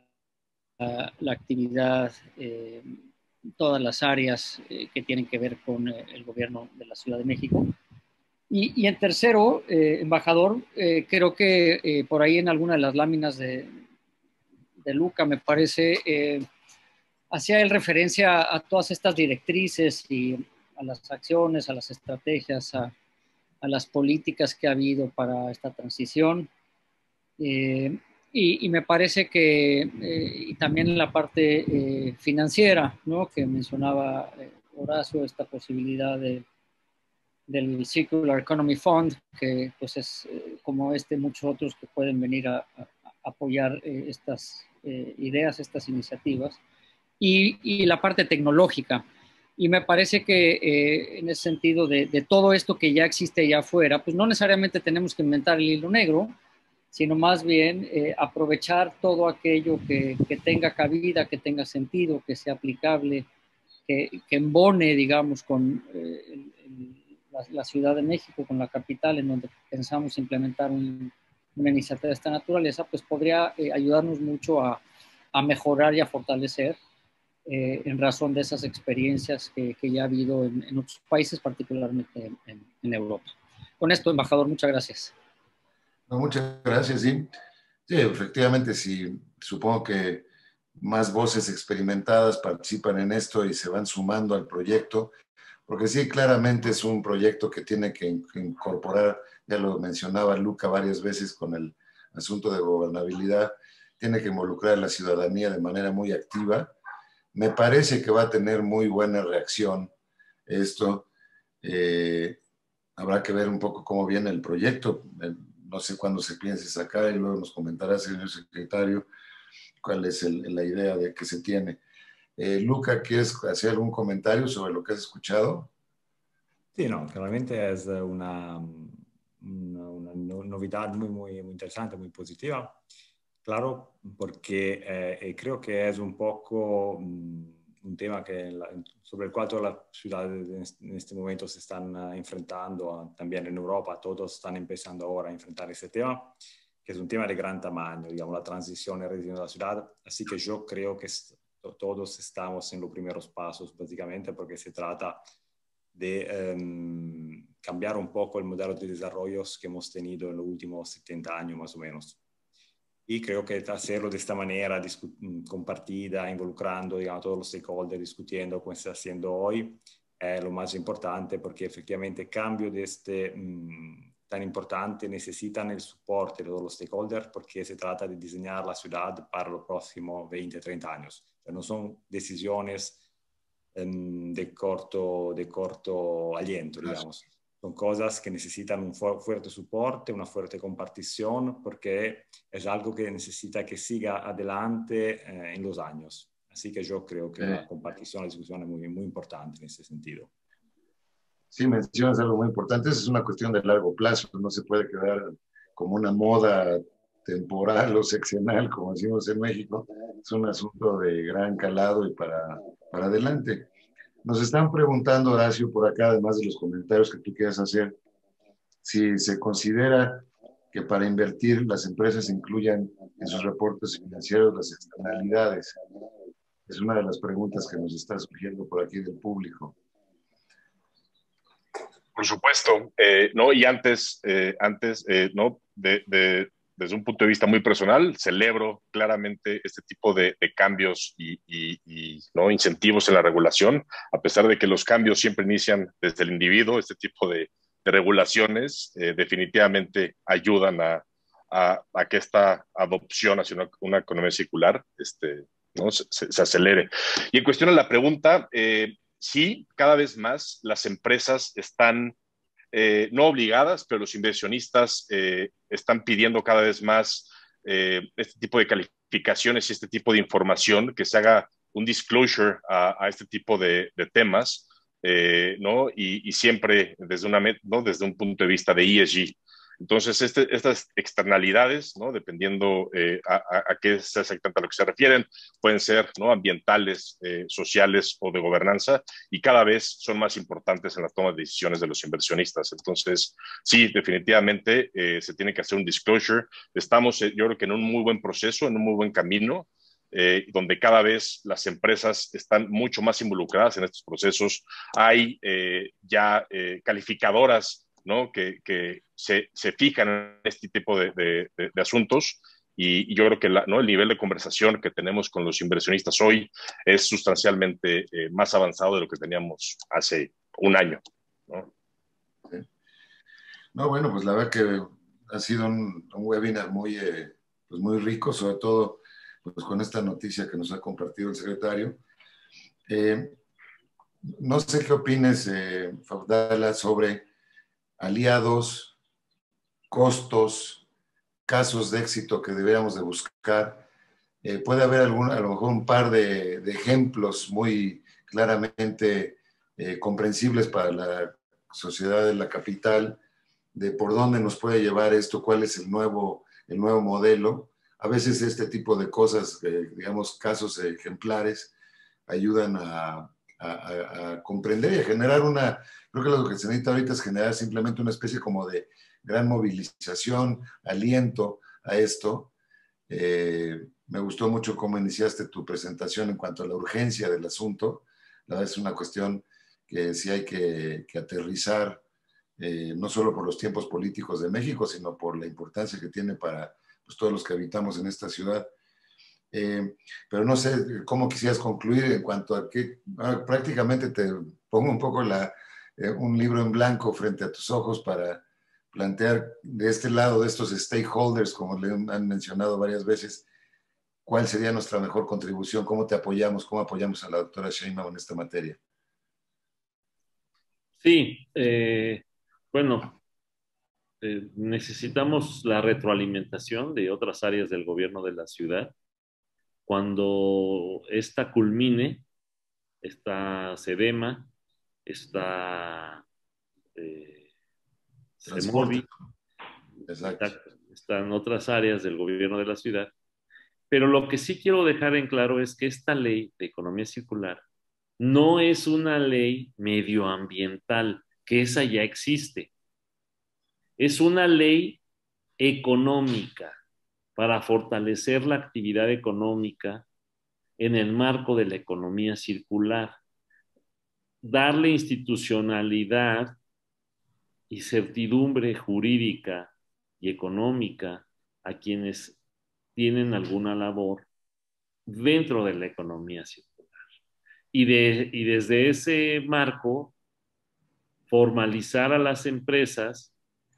actividad, todas las áreas que tienen que ver con el gobierno de la Ciudad de México. Y en tercero, embajador, creo que por ahí en alguna de las láminas de Luca, me parece, hacía él referencia a todas estas directrices y a las acciones, a las estrategias, a las políticas que ha habido para esta transición. Y me parece que y también la parte financiera, ¿no? Que mencionaba Horacio, esta posibilidad del Circular Economy Fund, que pues es como muchos otros que pueden venir a apoyar estas ideas, estas iniciativas, y la parte tecnológica. Y me parece que en ese sentido de todo esto que ya existe allá afuera, pues no necesariamente tenemos que inventar el hilo negro, sino más bien aprovechar todo aquello que tenga cabida, que tenga sentido, que sea aplicable, que embone, digamos, con la Ciudad de México, con la capital, en donde pensamos implementar una iniciativa de esta naturaleza, pues podría ayudarnos mucho a mejorar y a fortalecer en razón de esas experiencias que ya ha habido en otros países, particularmente en Europa. Con esto, embajador, muchas gracias. No, muchas gracias, sí. Sí, efectivamente, sí, supongo que más voces experimentadas participan en esto y se van sumando al proyecto, porque sí, claramente es un proyecto que tiene que incorporar, ya lo mencionaba Luca varias veces con el asunto de gobernabilidad, tiene que involucrar a la ciudadanía de manera muy activa. Me parece que va a tener muy buena reacción esto. Habrá que ver un poco cómo viene el proyecto. No sé cuándo se piense sacar y luego nos comentará, señor secretario, cuál es la idea de que se tiene. Luca, ¿quieres hacer algún comentario sobre lo que has escuchado? Sí, no, claramente es una novedad muy interesante, muy positiva. Claro, porque creo que es un poco un tema sobre el cual todas las ciudades en este momento se están enfrentando, también en Europa, todos están empezando ahora a enfrentar este tema, que es un tema de gran tamaño, digamos, la transición y rediseño de la ciudad. Así que yo creo que todos estamos en los primeros pasos, básicamente, porque se trata de cambiar un poco el modelo de desarrollo que hemos tenido en los últimos 70 años más o menos. Y creo que hacerlo de esta manera, compartida, involucrando, digamos, todos los stakeholders, discutiendo como se está haciendo hoy, es lo más importante, porque efectivamente cambio de tan importante necesitan el soporte de todos los stakeholders, porque se trata de diseñar la ciudad para los próximos 20, 30 años. O sea, no son decisiones de corto aliento, digamos. Son cosas que necesitan un fuerte soporte, una fuerte compartición, porque es algo que necesita que siga adelante en los años. Así que yo creo que la compartición, la discusión es muy, muy importante en ese sentido. Sí, mencionas algo muy importante. Esa es una cuestión de largo plazo. No se puede quedar como una moda temporal o seccional, como decimos en México. Es un asunto de gran calado y para adelante. Nos están preguntando, Horacio, por acá, además de los comentarios que tú quieras hacer, si se considera que para invertir las empresas incluyan en sus reportes financieros las externalidades. Es una de las preguntas que nos está surgiendo por aquí del público. Por supuesto, ¿no? Y antes ¿no? Desde un punto de vista muy personal, celebro claramente este tipo de cambios y ¿no? incentivos en la regulación, a pesar de que los cambios siempre inician desde el individuo. Este tipo de regulaciones definitivamente ayudan a que esta adopción hacia una economía circular ¿no? se acelere. Y en cuestión a la pregunta, sí, cada vez más las empresas están no obligadas, pero los inversionistas están pidiendo cada vez más este tipo de calificaciones y este tipo de información, que se haga un disclosure a este tipo de temas, ¿no? Y siempre ¿no? desde un punto de vista de ESG. Entonces, estas externalidades, ¿no? Dependiendo a qué es exactamente a lo que se refieren, pueden ser ¿no? ambientales, sociales o de gobernanza, y cada vez son más importantes en la toma de decisiones de los inversionistas. Entonces, sí, definitivamente se tiene que hacer un disclosure. Estamos, yo creo que en un muy buen proceso, en un muy buen camino, donde cada vez las empresas están mucho más involucradas en estos procesos. Hay ya calificadoras, ¿no? que se fijan en este tipo de asuntos, y yo creo que ¿no? el nivel de conversación que tenemos con los inversionistas hoy es sustancialmente más avanzado de lo que teníamos hace un año, ¿no? Sí. No, bueno, pues la verdad que ha sido un webinar muy, pues muy rico, sobre todo pues con esta noticia que nos ha compartido el secretario. No sé qué opines, Fabdala, sobre aliados, costos, casos de éxito que deberíamos de buscar. Puede haber a lo mejor un par de ejemplos muy claramente comprensibles para la sociedad de la capital, de por dónde nos puede llevar esto, cuál es el nuevo modelo. A veces este tipo de cosas, digamos, casos ejemplares, ayudan a comprender y a generar creo que lo que se necesita ahorita es generar simplemente una especie como de gran movilización, aliento a esto. Me gustó mucho cómo iniciaste tu presentación en cuanto a la urgencia del asunto. La verdad es una cuestión que sí hay que aterrizar, no solo por los tiempos políticos de México, sino por la importancia que tiene para pues, todos los que habitamos en esta ciudad. Pero no sé cómo quisieras concluir en cuanto a que prácticamente te pongo un poco un libro en blanco frente a tus ojos para plantear de este lado de estos stakeholders, como le han mencionado varias veces, cuál sería nuestra mejor contribución, cómo te apoyamos, cómo apoyamos a la doctora Sheinbaum en esta materia. Sí, bueno, necesitamos la retroalimentación de otras áreas del gobierno de la ciudad. Cuando esta culmine, esta Sedema, esta Transporte. Exacto. Están otras áreas del gobierno de la ciudad. Pero lo que sí quiero dejar en claro es que esta ley de economía circular no es una ley medioambiental, que esa ya existe. Es una ley económica para fortalecer la actividad económica en el marco de la economía circular, darle institucionalidad y certidumbre jurídica y económica a quienes tienen alguna labor dentro de la economía circular. Y desde ese marco, formalizar a las empresas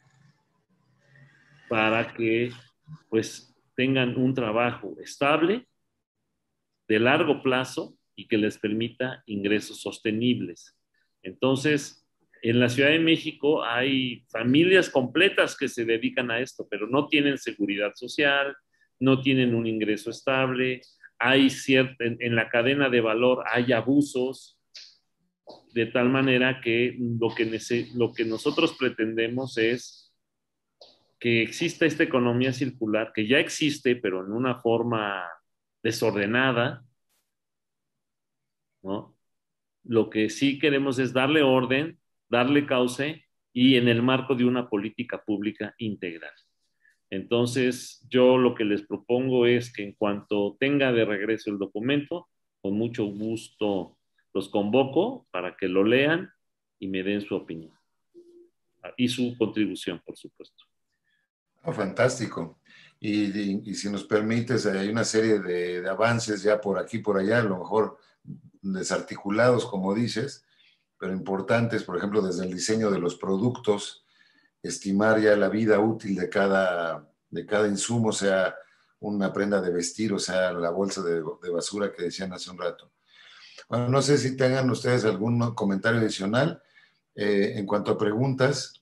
para que pues tengan un trabajo estable, de largo plazo y que les permita ingresos sostenibles. Entonces, en la Ciudad de México hay familias completas que se dedican a esto, pero no tienen seguridad social, no tienen un ingreso estable, hay en la cadena de valor hay abusos, de tal manera que lo que nosotros pretendemos es que exista esta economía circular, que ya existe, pero en una forma desordenada, ¿no? Lo que sí queremos es darle orden, darle cauce y en el marco de una política pública integral. Entonces, yo lo que les propongo es que en cuanto tenga de regreso el documento, con mucho gusto los convoco para que lo lean y me den su opinión y su contribución, por supuesto. Oh, fantástico. Y si nos permites, hay una serie de avances ya por aquí, por allá, a lo mejor desarticulados, como dices, pero importantes, por ejemplo, desde el diseño de los productos, estimar ya la vida útil de cada insumo, sea una prenda de vestir, o sea la bolsa de basura que decían hace un rato. Bueno, no sé si tengan ustedes algún comentario adicional. En cuanto a preguntas,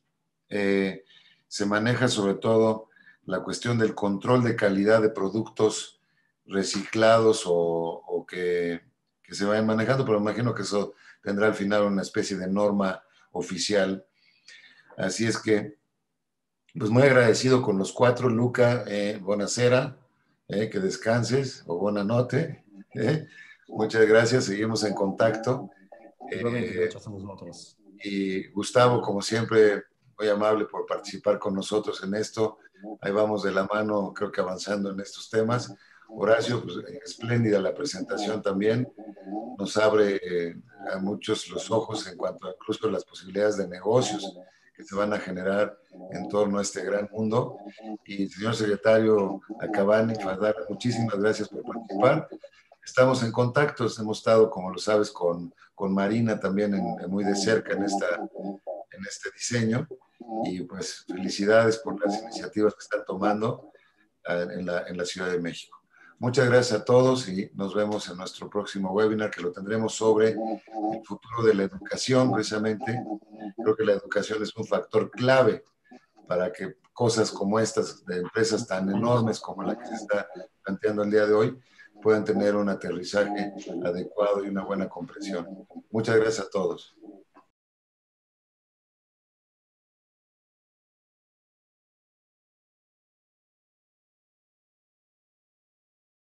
se maneja sobre todo la cuestión del control de calidad de productos reciclados o que se vayan manejando, pero me imagino que eso tendrá al final una especie de norma oficial. Así es que, pues muy agradecido con los cuatro. Luca, buonasera, que descanses o buena noche. Muchas gracias, seguimos en contacto. Gracias a nosotros. Y Gustavo, como siempre, muy amable por participar con nosotros en esto. Ahí vamos de la mano, creo que avanzando en estos temas. Horacio, pues, espléndida la presentación también. Nos abre a muchos los ojos en cuanto a incluso las posibilidades de negocios que se van a generar en torno a este gran mundo. Y señor secretario Acabani, Fadar, muchísimas gracias por participar. Estamos en contacto, hemos estado, como lo sabes, con Marina también muy de cerca en este diseño. Y pues felicidades por las iniciativas que están tomando en la Ciudad de México. Muchas gracias a todos y nos vemos en nuestro próximo webinar, que lo tendremos sobre el futuro de la educación, precisamente. Creo que la educación es un factor clave para que cosas como estas, de empresas tan enormes como la que se está planteando el día de hoy, puedan tener un aterrizaje adecuado y una buena comprensión. Muchas gracias a todos.